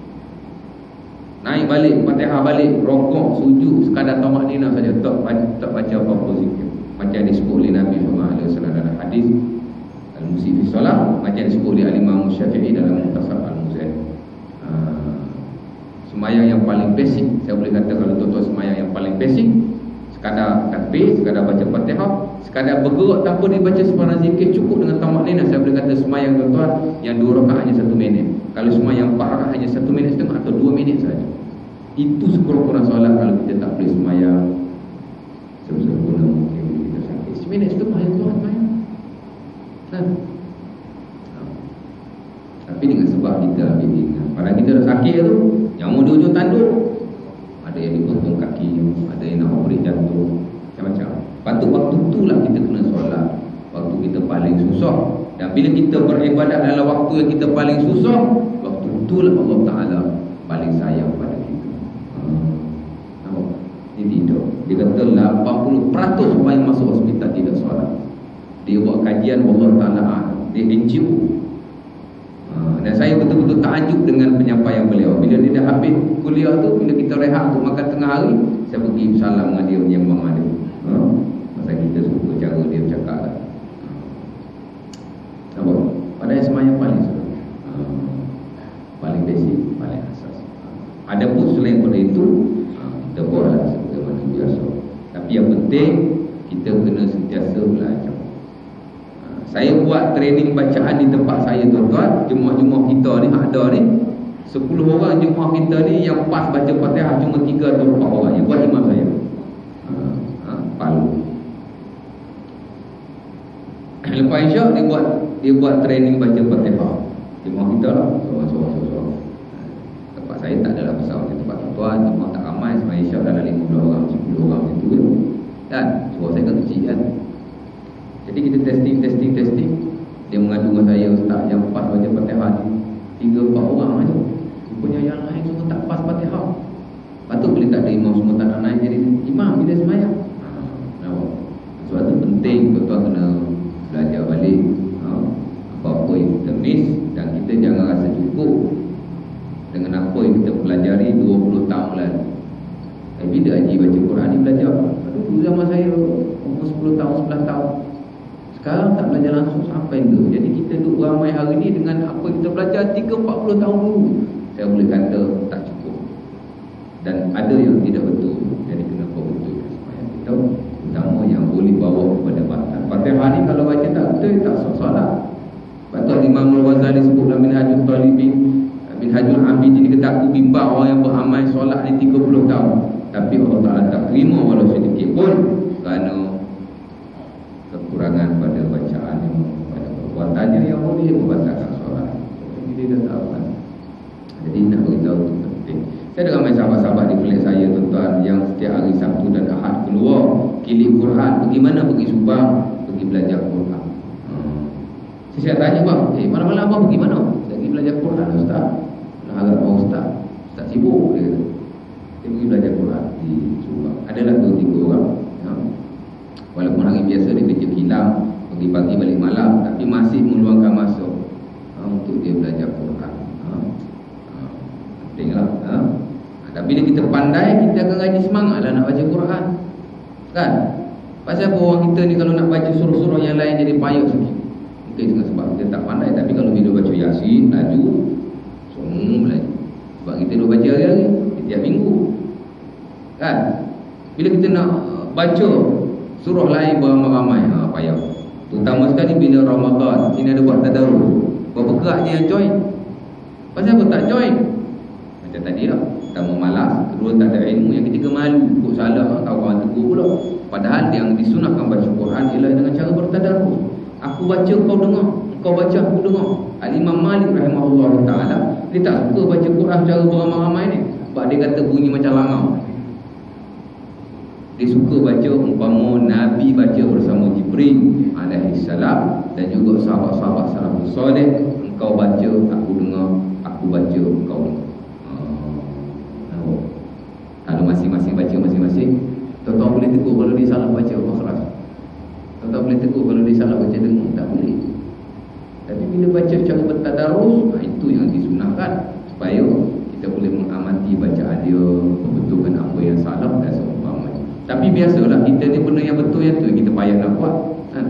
Naik balik, Fatihah balik, rukuk, sujud, sekadar tamak-ninah saja, tak baca apa-apa zikir. Macam disebut oleh Nabi SAW dalam hadis Al-Musyi fi Salat, macam disebut oleh Al-Imam Syafi'i dalam Mukhtasar Al-Muzan. Sembahyang yang paling basic, saya boleh kata kalau tuan-tuan sembahyang yang paling basic, sekadar takbir, sekadar baca Fatihah, sekadar bergerak tanpa dibaca sebarang zikir, cukup dengan tamak-ninah. Saya boleh kata sembahyang tuan-tuan yang 2 rakaat hanya 1 minit. Kalau sembahyang 4 rakaat hanya 1 minit setengah atau 2 minit saja. Itu sekurang-kurang solat kalau kita tak boleh sembahyang sempurna mungkin kita sakit. 1 minit setengah yang tuan sembahyang. Tapi dengan sebab kita ambil ingat, pada kita dah sakit tu, yang mau di ujung tanduk, ada yang dipotong kaki, ada yang nak operate jantung, macam-macam. Patut waktu itulah kita kena solat, waktu kita paling susah. Dan bila kita beribadat dalam waktu yang kita paling susah, waktu itulah Allah Ta'ala paling sayang pada kita. Dia kata 80% orang yang masuk hospital tidak solat. Dia buat kajian Allah Ta'ala, dia NGO. Dan saya betul-betul takjub dengan penyampaian beliau. Bila dia dah habis kuliah tu, bila kita rehat untuk makan tengah hari, saya pergi salam dengan dia, menyembang dia. Masa kita suka cara dia bercakap lah. Nampak? Padahal semayang paling suruh, paling basic, paling asas. Ada pun selain pada itu, kita buatlah sebagaimana biasa. Tapi yang penting, kita kena sentiasa belajar. Saya buat training bacaan di tempat saya, tuan-tuan. Jemaah-jemaah kita ni, ada ni 10 orang jemaah kita ni yang pas baca Fatihah cuma 3 atau 4 orang yang buat imam saya. Palu. Lepas Isyak dia buat training baca Fatihah. Jemaah kita lah, sorang-sorang. Tempat saya tak adalah besar macam tempat tuan-tuan, jemaah tak ramai. Semua Isyak dalam 15 orang, 10 orang macam tu. Dan suara saya kan kecil kan. Jadi kita testing. Dia mengadu dengan saya, ustaz yang pas baca Fatihah ni 3-4 orang aja. Rupanya yang lain semua tak pas Fatihah. Patut boleh tak ada imam semua tak nak naik jadi imam bila semayang. Sebab tu penting tuan-tuan kena belajar balik apa-apa yang kita miss. Dan kita jangan rasa cukup dengan apa yang kita pelajari 20 tahun lalu. Bila Haji baca Quran ni belajar? Dulu zaman saya umur 10 tahun, 11 tahun. Sekarang tak belajar langsung sampai tu. Jadi kita duduk ramai hari ni dengan apa kita belajar 30-40 tahun dulu. Saya boleh kata tak cukup. Dan ada yang tidak betul. Jadi kena betul supaya kita, utama yang boleh bawa kepada batal. Fatihah ni kalau baca tak betul, tak solat. Patut Imam Al-Ghazali sebut dalam Minhajul Talibin, Minhajul Abidin, dia kata aku bimbang orang yang beramal solat ni 30 tahun. Tapi Allah Ta'ala tak terima walau sedikit pun kerana kekurangan pada bacaan yang, pada perbuatannya yang boleh membatalkan solat. Jadi dia dah tahu kan. Jadi nak beritahu itu penting. Saya ada ramai sahabat-sahabat di kelas saya, tuan-tuan, yang setiap hari Sabtu dan Ahad keluar kilik Quran. Pergi mana? Pergi Subang, pergi belajar Quran. Saya tanya, bang, malam-malam abang pergi mana? Saya pergi belajar Quran, ustaz. Nak harap bang ustaz sibuk, dia kata. Dia pergi belajar Quran di Subang. Adalah 2-3 orang. Walaupun hari biasa dia kerja kilang, pergi pagi balik malam, tapi masih meluangkan masa untuk dia belajar Quran. Pentinglah. Tapi bila kita pandai, kita akan rajin semangatlah nak baca Quran. Kan? Pasal apa orang kita ni kalau nak baca surah-surah yang lain jadi payah sikit. Mungkin dengan sebab kita tak pandai. Tapi kalau bila baca Yasin, laju, semua melaju. Sebab kita dah baca hari-hari, setiap minggu. Kan? Bila kita nak baca surah lain beramai-ramai, payah. Terutama sekali bila Ramadan, sini ada buat tadarus. Berapa keraknya yang join? Pasal apa tak join? Macam tadi lah, pertama malas, kedua tak ada ilmu, yang ketiga malu, ikut salah, kawan-kawan tegur pula. Padahal yang disunahkan baca Quran ialah dengan cara bertadarus. Aku baca, kau dengar, kau baca, aku dengar. Al-Imam Malik rahimahullah ta'ala, dia tak suka baca Quran cara beramai-ramai ni. Sebab dia kata bunyi macam langau. Dia suka baca umpama Nabi baca bersama Jibril alaihissalam dan juga sahabat-sahabat salafus soleh. Engkau baca, aku dengar, aku baca, engkau dengar. Kalau masing-masing baca masing-masing, tuan-tuan boleh tegur kalau dia salah baca makhraj. Tuan-tuan boleh tegur kalau dia salah baca dengar, tak boleh. Tapi bila baca secara bertadarus, itu yang disunahkan supaya kita boleh mengamati bacaan dia, membetulkan apa yang salah dan seumpama. Tapi biasalah kita ni benda yang betul yang tu kita payah nak buat kan?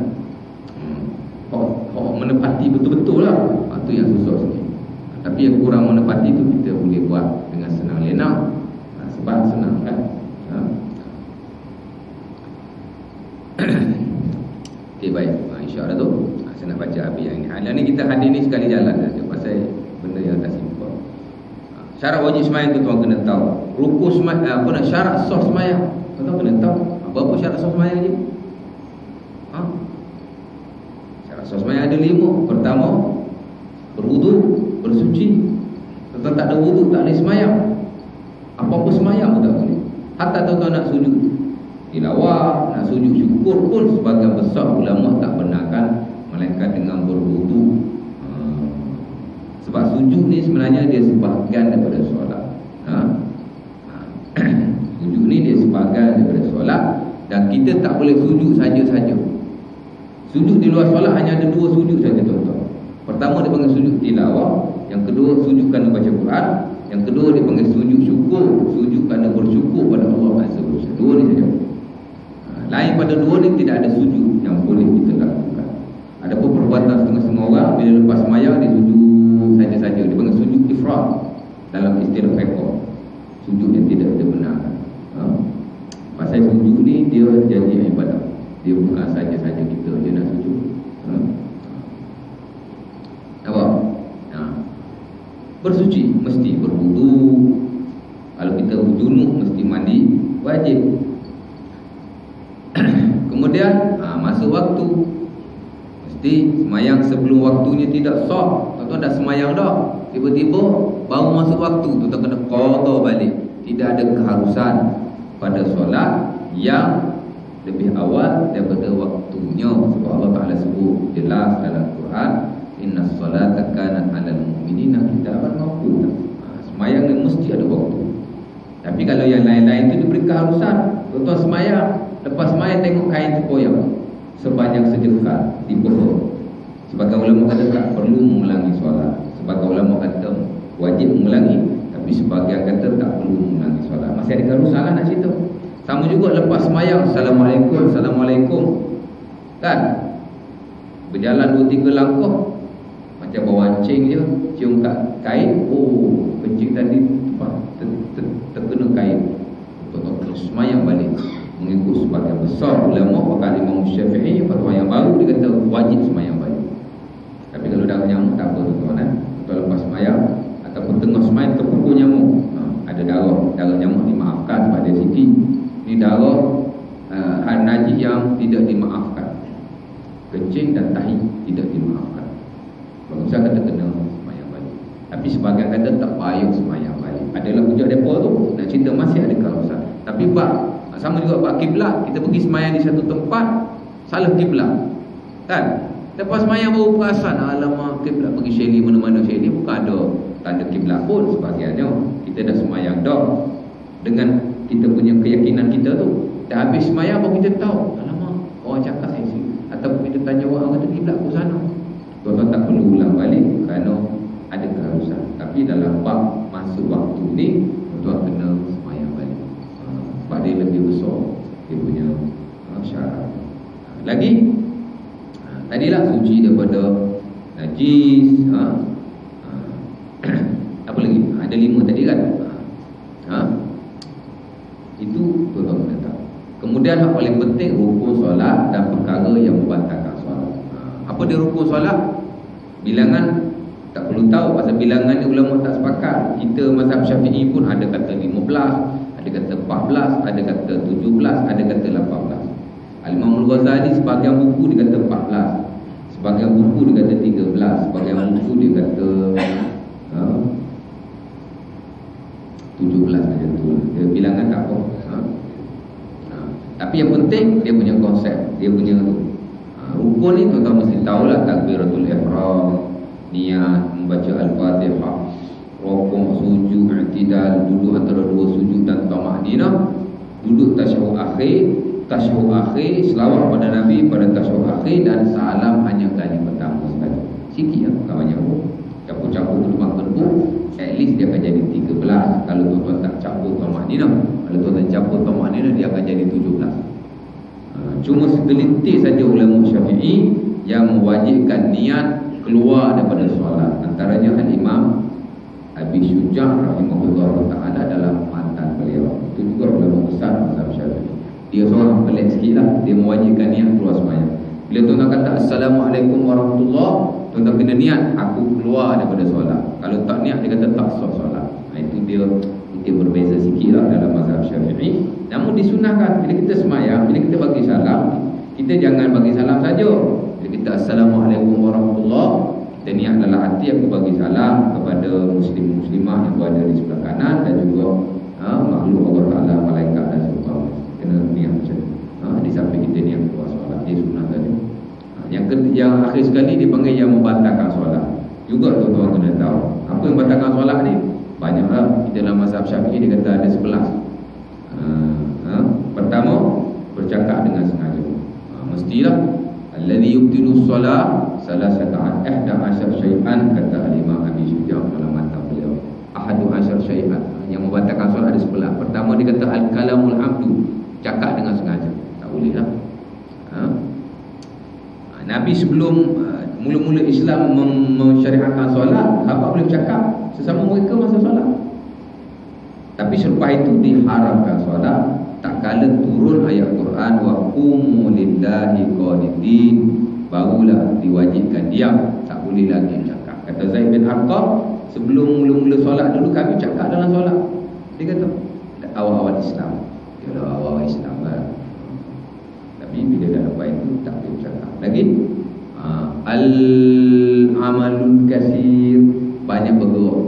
Menepati betul-betul lah, itu yang susah sikit. Tapi yang kurang menepati tu kita boleh buat dengan senang lenang. Sebab senang kan. Okay, baik. InsyaAllah tu saya nak baca habis yang ni. Hari ni kita hadir ni sekali jalan saja pasal benda yang tak simple. Syarat wajib semayang tu tuan kena tahu. Rukun semayang, syarat sah semayang tuan kena tahu. Apa syarat sah semayang ni? Syarat sah semayang ada 5. Pertama, berwudu, bersuci. Tuan tak ada wudu, tak boleh semayang. Apa-apa semayang pun tak boleh. Hatta tuan nak sujud tilawah, nak sujud syukur pun sebagian besar ulama tak benarkan melainkan dengan berwudu. Sebab sujud ni sebenarnya dia sebahagian daripada solat. Sujud ni dia sebahagian daripada solat. kita tak boleh sujud saja-saja. Sujud di luar solat hanya ada 2 sujud saja tuan-tuan. Pertama dia panggil sujud tilawah, yang kedua sujud kerana baca Quran, yang kedua dia panggil sujud syukur, sujud kerana bersyukur pada Allah Azza wa Jalla. 2 ni saja. Lain pada 2 ni tidak ada sujud yang boleh kita lakukan. Adapun perbuatan setengah-setengah orang bila lepas sembahyang dia sujud saja-saja, dia panggil sujud ifrat dalam istilah fiqh. Sujud yang tidak dibenarkan. Pasal sujud ni dia jadi ibadah. Dia bukan saja-saja kita je nak sujud. Nampak? Bersuci mesti berwudu. Kalau kita junub mesti mandi wajib. Kemudian masa waktu mesti semayang sebelum waktunya tidak sah. Tuan-tuan dah semayang dah, tiba-tiba baru masuk waktu, tuan-tuan kena qada balik. Tidak ada keharusan pada solat yang lebih awal daripada waktunya, sebab Allah Ta'ala sebut jelas dalam Quran, inna salata kanat 'alal mu'minina kitaban mawquta. Semayang ni mesti ada waktu. Tapi kalau yang lain-lain itu diberi keharusan. Tuan-tuan semayang, lepas semayang tengok kain terkoyak sepanjang sedekah di bawah. Sebagai ulama kata tak perlu mengulangi solat. Sebagai ulama kata wajib mengulangi, tapi sebagian kata tak perlu mengulangi solat. Masih ada keharusan lah nak cerita. Sama juga lepas semayang, Assalamualaikum, Assalamualaikum, kan? Berjalan 2-3 langkah macam bawa ancing je, cium kat kain, oh kencing tadi terkena kain. Tuan-tuan terus semayang balik. Mengikut sebagian besar ulama, bahkan Imam Syafi'i, fatwa yang baru dia kata wajib semayang balik. Tapi kalau darah nyamuk tak apa tuan-tuan, tuan lepas semayang ataupun tengah semayang terpukul nyamuk, ada darah nyamuk dimaafkan sebab dia sikit. Ini darah hal najis yang tidak dimaafkan. Kencing dan tahi tidak dimaafkan. Bangsa kata kena semayang balik. Tapi sebagian kata tak payah semayang balik. Adalah hujah mereka tu, nak cerita masih ada keharusan. Tapi sama juga bab kiblat. Kita pergi semayang di satu tempat, salah kiblat, kan? Lepas semayang baru perasan, alamak kiblat pergi Shelly mana-mana Shelly, bukan ada tanda kiblat pun sebagiannya. Kita dah semayang dah dengan kita punya keyakinan kita tu. Dah habis semayang baru kita tahu, alamak orang cakap saya ataupun kita tanya orang kata kiblat ke sana. Tuan-tuan tak perlu ulang balik kerana ada keharusan. Tapi dalam bab masa waktu ni, tuan-tuan kena semayang balik. Sebab dia lebih besar dia punya syarat. Lagi tadilah suci daripada najis, apa lagi? Ada 5 tadi kan? Itu tuan-tuan kena tahu. Kemudian yang paling penting rukun solat dan perkara yang membatalkan solat. Apa dia rukun solat? Bilangan tak perlu tahu, pasal bilangan ni ulama tak sepakat. Kita mazhab Syafi'i pun ada kata 15, ada kata 14, ada kata 17, ada kata 18. Al-Imam Al-Ghazali sebahagian buku dia kata 14, sebahagian buku dia kata 13, sebahagian buku dia kata 17 macam tu. Dia bilangan tak apa. Tapi yang penting dia punya konsep, dia punya rukun ni tuan-tuan mesti tahulah. Takbiratul ihram, niat, membaca al-Fatihah, rukuk, sujud, i'tidal, duduk antara 2 sujud dan tamakninah, duduk tasyahud akhir, selawat pada Nabi pada tasyahud akhir, dan salam hanya kali pertama sekali. Sikit bukan banyak pun. Campur-campur kedua, at least dia akan jadi 13. Kalau tuan-tuan tak campur tamakninah, kalau tuan-tuan campur tamakninah, dia akan jadi 17. Cuma segelintir saja ulama Syafi'i yang mewajibkan niat keluar daripada solat. Antaranya Al-Imam Abi Syuja' rahimahullah ta'ala dalam mantan beliau. Itu juga ulama besar mazhab Syafi'i. Dia seorang pelik sikit lah. Dia mewajibkan niat keluar semayang. Bila tuan-tuan kata Assalamualaikum warahmatullahi, tuan-tuan kena niat aku keluar daripada solat. Kalau tak niat dia kata tak sah solat. Itu dia mungkin berbeza sikit lah dalam mazhab Syafi'i. Namun disunahkan bila kita semayang, bila kita bagi salam, kita jangan bagi salam saja. Bila kita Assalamualaikum warahmatullahi, kita niat dalam hati aku bagi salam kepada muslim-muslimah yang berada di sebelah kanan dan juga makhluk Allah Ta'ala, malaikat dan sebagainya. Kena niat macam tu. Di samping kita niat keluar solat, dia sunnah tadi. Yang akhir sekali dipanggil yang membatalkan solat. Juga tuan-tuan kena tahu apa yang membatalkan solat ni. Banyaklah. Di dalam mazhab Syafi'i dia kata ada 11. Pertama, bercakap cakap dengan sengaja. Mestilah alladhi yubtilu solat salasata ihda syai'an, kata Imam Abi Syuja dalam matan beliau. Ahadu asyar syai'an, yang membatalkan solat ada 11. Pertama dia kata al-kalamul abdu, cakap dengan sengaja. Tak boleh lah. Nabi sebelum mula-mula Islam mensyariatkan solat, apa boleh bercakap sesama mereka masa solat. Tapi selepas itu diharamkan solat, tak kala turun ayat Quran wa qumu lillahi qanitin, barulah diwajibkan diam, tak boleh lagi cakap. Kata Zaid bin Arqam, sebelum mula-mula solat dulu kami cakap dalam solat. Dia kata awal-awal Islam. Ya awal-awal Islam kan. Tapi bila dah lepas itu tak boleh bercakap lagi. Al-amalul kasir, banyak bergerak.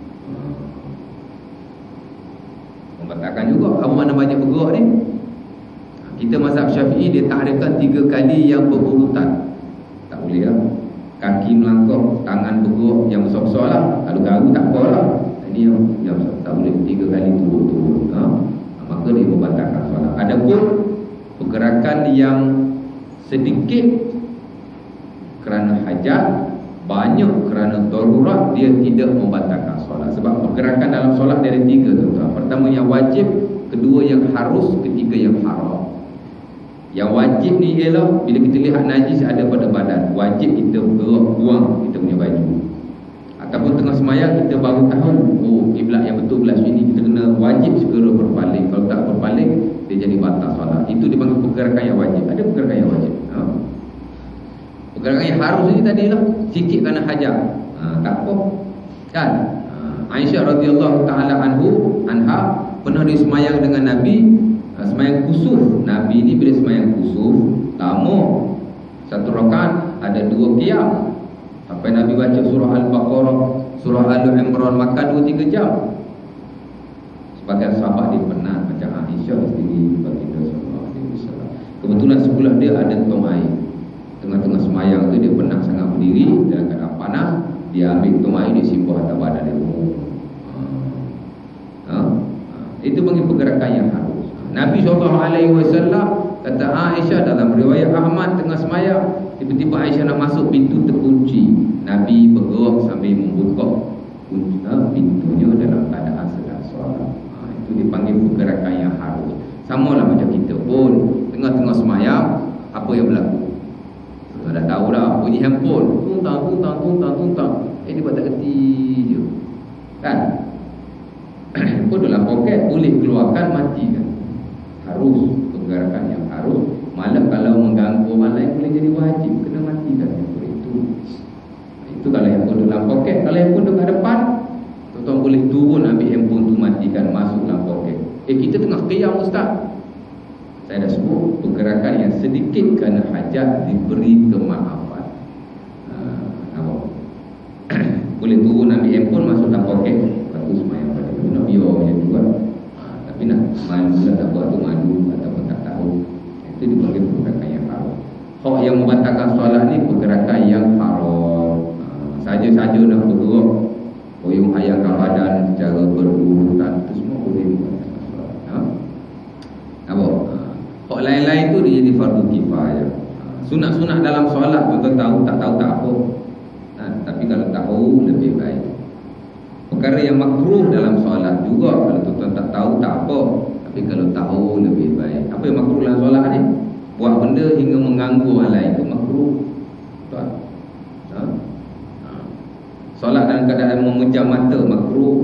Membatalkan juga. Apa makna banyak bergerak ni? Kita mazhab Syafi'i dia takrifkan 3 kali yang berurutan. Tak boleh lah. Kaki melangkah, tangan bergerak yang besar-besar lah. Kalau garu tak apa lah. Ini yang tak boleh 3 kali turun-turun. Maka dia membatalkan solat. Adapun pergerakan yang sedikit kerana hajat, banyak kerana darurat, dia tidak membatalkan solat. Sebab pergerakan dalam solat dia ada 3 tuan-tuan. Pertama yang wajib, kedua yang harus, ketiga yang haram. Yang wajib ni ialah bila kita lihat najis ada pada badan, wajib kita buang kita punya baju. Ataupun tengah semayang kita baru tahu, oh kiblat yang betul belah sini, kita kena wajib segera berpaling. Kalau tak berpaling, dia jadi batal solat. Itu dipanggil pergerakan yang wajib. Ada pergerakan yang wajib. Pergerakan yang harus ni tadi lah, sikit kerana hajat. Tak apa kan. Aisyah radhiyallahu taala anha pernah disemayang dengan Nabi, semayang kusuf. Nabi ni bila semayang kusuf lama, 1 rakaat ada 2 qiyam. Sampai Nabi baca surah Al-Baqarah, surah Al-Imran, makan 2-3 jam. Sebagian sahabat dia penat, macam Aisyah sendiri baginda sallallahu alaihi wasallam. Kebetulan sebelah dia ada tong air. Tengah-tengah semayang tu dia penat sangat berdiri dalam keadaan panas, dia ambil tong air, dia simpah atas badan dia. Itu bagi pergerakan yang harus. Nabi SAW kata Aisyah dalam riwayat Ahmad, tengah semayang, tiba-tiba Aisyah nak masuk, pintu terkunci. Nabi bergerak sambil membuka pintunya dalam keadaan sedang solat. Itu dipanggil pergerakan yang harus. Sama lah macam kita pun tengah-tengah semayang, apa yang berlaku? Kita dah tahu dah, bunyi handphone, tuntang. Dia buat tak kerti je kan. Pun dalam poket, boleh keluarkan, mati kan. Harus, pergerakan yang harus. Malah kalau mengganggu orang lain boleh jadi wajib, kena mati kan. Itu kalau handphone dalam poket. Kalau handphone dekat depan, tuan-tuan boleh turun ambil handphone tu, matikan, masuk dalam poket. Kita tengah qiyam ustaz. Saya dah sebut, pergerakan yang sedikit kerana hajat diberi kemaafan. Boleh turun ambil handphone, masuk dalam poket, lepas tu semayang pada itu. Nak biar macam tu kan. Tapi nak malu tak buat tu malu ataupun tak tahu. Itu dipanggil pergerakan yang haram. Hak yang membatalkan solat ni pergerakan yang haram. Saja-saja nak bergerak, boyong hayangkan badan secara berurutan, itu semua boleh membatalkan solat. Apa? Hak lain-lain tu dia jadi fardu kifayah. Sunat-sunat dalam solat tuan tahu tak apa. Tapi kalau tahu lebih baik. Perkara yang makruh dalam solat juga, kalau tuan-tuan tak tahu tak apa, tapi kalau tahu lebih baik. Apa yang makruh dalam solat ni? Buat benda hingga mengganggu orang lain, itu makruh. Tuan. Solat dalam keadaan memejam mata, makruh.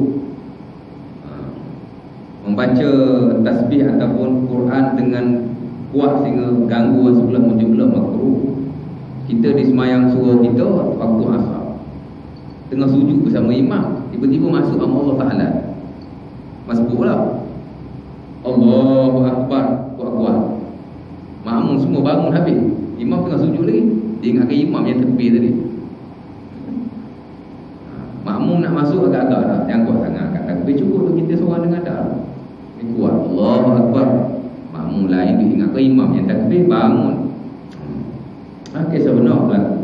Membaca tasbih ataupun Quran dengan kuat sehingga ganggu orang sebelah menjebelah, makruh. Kita di semayang surau kita waktu asar, tengah sujud bersama imam, tiba-tiba masuk nama Allah Ta'ala, masbuklah Allahu Akbar, kuat-kuat, makmum semua bangun habis, imam tengah sujud lagi. Dia ingatkan imam yang tepi tadi. Makmum nak masuk agak-agak dah, jangan kuat sangat kat takbir, cukup kita seorang dengar dah. Dia kuat Allahu Akbar, makmum lain dia ingatkan imam yang takbir, bangun. Kisah benar berlaku.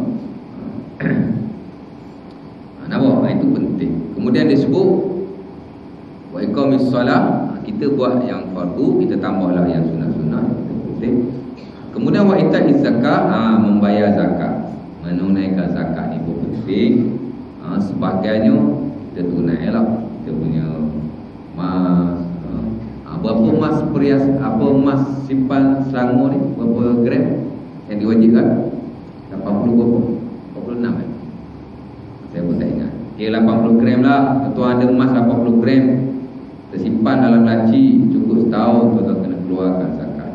Nampak? Itu penting. Kemudian disebut wa iqamis solat, kita buat yang fardu, kita tambahlah yang sunat-sunat. penting. Kemudian wa ita'iz zakat, membayar zakat, menunaikan zakat ni pun penting. Sebagainya kita tunailah, kita punya mas, berapa mas emas simpan Selangor ni, berapa gram yang diwajibkan? 80 berapa? 46 kan? Saya pun tak ingat. Okay, 80 gram lah. Tuan ada emas 80 gram tersimpan dalam laci, cukup setahun, tuan kena keluarkan zakat.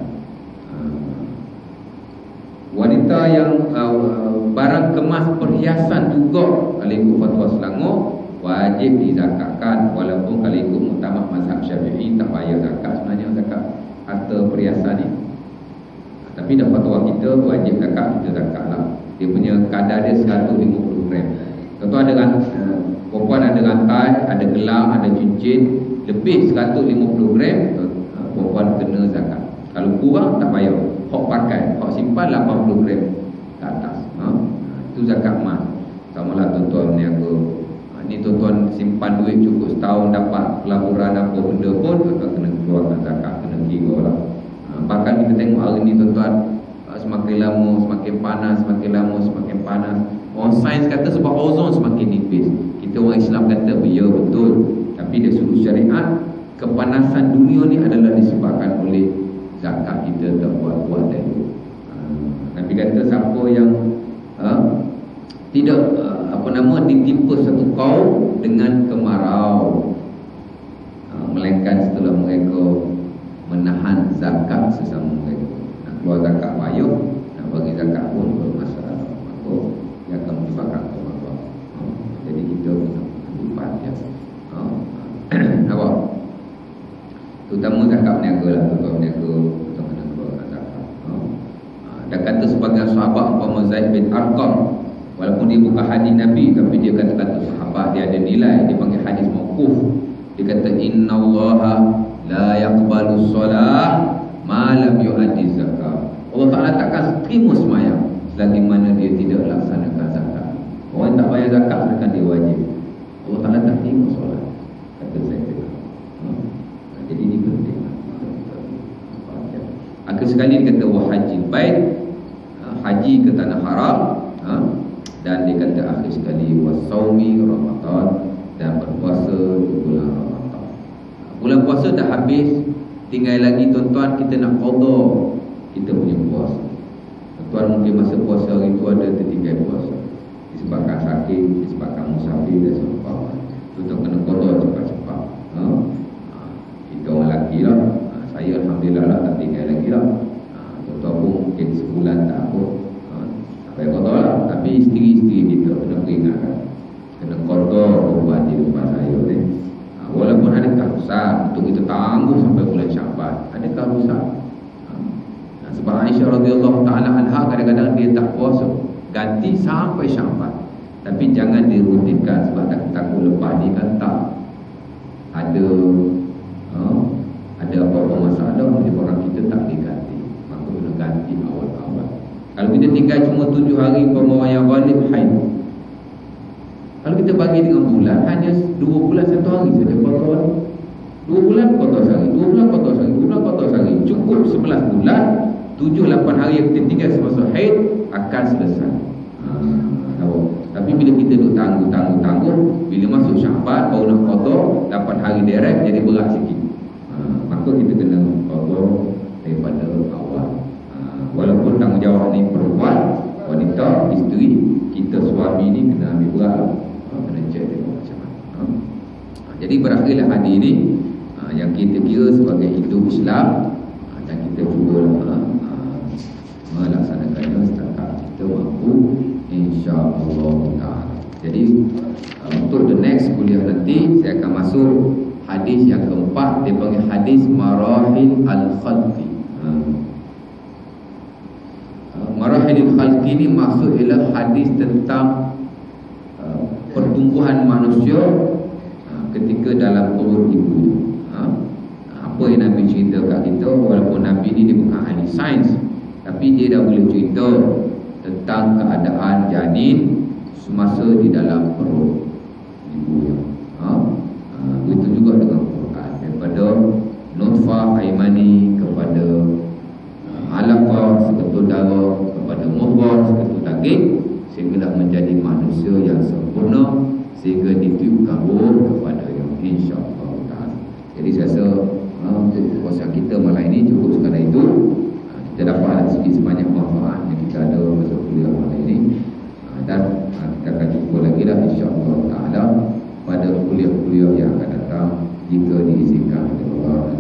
Wanita yang barang kemas perhiasan juga, kalau ikut fatwa Selangor, wajib dizakatkan. Walaupun kalau ikut muktamad mazhab Syafi'i tak bayar zakat sebenarnya, zakat harta perhiasan ni. Tapi dah fatwa kita wajib zakat, kita zakat lah. Dia punya kadar dia 150 gram. Contoh ada perempuan ada rantai, ada gelang, ada cincin lebih 150 gram, perempuan kena zakat. Kalau kurang tak bayar. Hak pakai, hak simpan 80 gram ke atas. Itu zakat emas. Sama lah tuan-tuan niaga. Ni tuan-tuan simpan duit cukup setahun, dapat pelaburan apa benda pun, tuan-tuan kena keluarkan zakat, kena kira lah. Bahkan kita tengok hari ni tuan-tuan, semakin lama semakin panas, semakin lama semakin panas. Orang sains kata sebab ozon semakin nipis. Kita orang Islam kata ya betul, tapi dari sudut syariat, kepanasan dunia ni adalah disebabkan oleh zakat kita tak buat-buat tadi. Nabi kata siapa yang tidak ditimpa satu kaum dengan kemarau, melainkan setelah mereka menahan zakat sesama mereka. Nak keluar zakat bayar, nak bagi zakat pun bermasalah. Maka dia akan menyebabkan kemarau. Jadi kita lipat ya. Apa? Terutama zakat berniaga lah, tuan berniaga kita kena keluarkan zakat. Dan kata sebagian sahabat umpama Zaid bin Arqam, walaupun dia bukan hadis Nabi, tapi dia kata sahabat dia ada nilai, dia panggil hadis mauquf. Dia kata innallaha la yaqbalu solah ma lam yu'addi zakat. Allah Taala takkan terima sembahyang selagi mana dia tidak laksanakan zakat. Orang tak bayar zakat sedangkan dia wajib, Allah Taala tak terima solat, kata saya. Jadi ini penting. Akhir sekali dia kata wa hajjil bait, haji ke tanah haram, dan dia kata akhir sekali wasaumi Ramadan, dan berpuasa di bulan Ramadan. Bulan puasa dah habis, tinggal lagi tuan-tuan kita nak qada kita punya puasa. Tuan mungkin masa puasa hari tu ada tertinggal puasa disebabkan sakit, disebabkan musafir dan sebagainya. Tuan kena qada cepat-cepat. Kita orang lelaki lah, saya alhamdulillah lah tak tinggal lagi lah. Tuan-tuan pun mungkin sebulan tak apa, sampai qada lah. Tapi isteri-isteri kita kena peringatkan, kena qada ubat di depan saya ni. Walaupun ada keharusan untuk kita tangguh sampai bulan Syaban, ada keharusan. Sebab Aisyah radhiyallahu ta'ala anha kadang-kadang dia tak puasa, ganti sampai Syaban. Tapi jangan dirutinkan sebab takut lepas ni kan tak ada apa-apa masalah, orang kita tak diganti, maka kena ganti awal-awal. Kalau kita tinggal cuma 7 hari umpama yang ghalib haid, kalau kita bagi dengan bulan, hanya 2 bulan 1 hari saja kotor. 2 bulan kotor sehari, 2 bulan kotor sehari, 2 bulan kotor sehari. Cukup 11 bulan, 7-8 hari yang kita tinggal semasa haid akan selesai. Tapi bila kita duduk tangguh, bila masuk Syaban baru nak kotor, 8 hari direct jadi berat sikit. Maka kita kena kotor daripada awal. Walaupun tanggungjawab ni perempuan, wanita, isteri, kita suami ni kena ambil berat lah. Kena cek tengok macam mana. Jadi berakhirlah hadis ni yang kita kira sebagai hidup Islam, dan kita cuba melaksanakannya setakat kita mampu, insya-Allah ta'ala. Jadi untuk the next kuliah nanti saya akan masuk hadis yang keempat, dia panggil hadis marahil al-khalqi. Marahil al-khalqi ni maksud ialah hadis tentang pertumbuhan manusia ketika dalam perut ibu. Apa yang Nabi cerita kat kita, walaupun Nabi ni dia bukan ahli sains, tapi dia dah boleh cerita tentang keadaan janin semasa di dalam perut ibu. Begitu juga dengan Quran, daripada nutfah air mani kepada Untuk puasa kita malam ini cukup sekadar itu. Kita dapatlah sikit sebanyak manfaat yang kita ada masa kuliah malam ini. Dan kita akan jumpa lagi dah insya-Allah taala pada kuliah-kuliah yang akan datang jika diizinkan oleh Allah.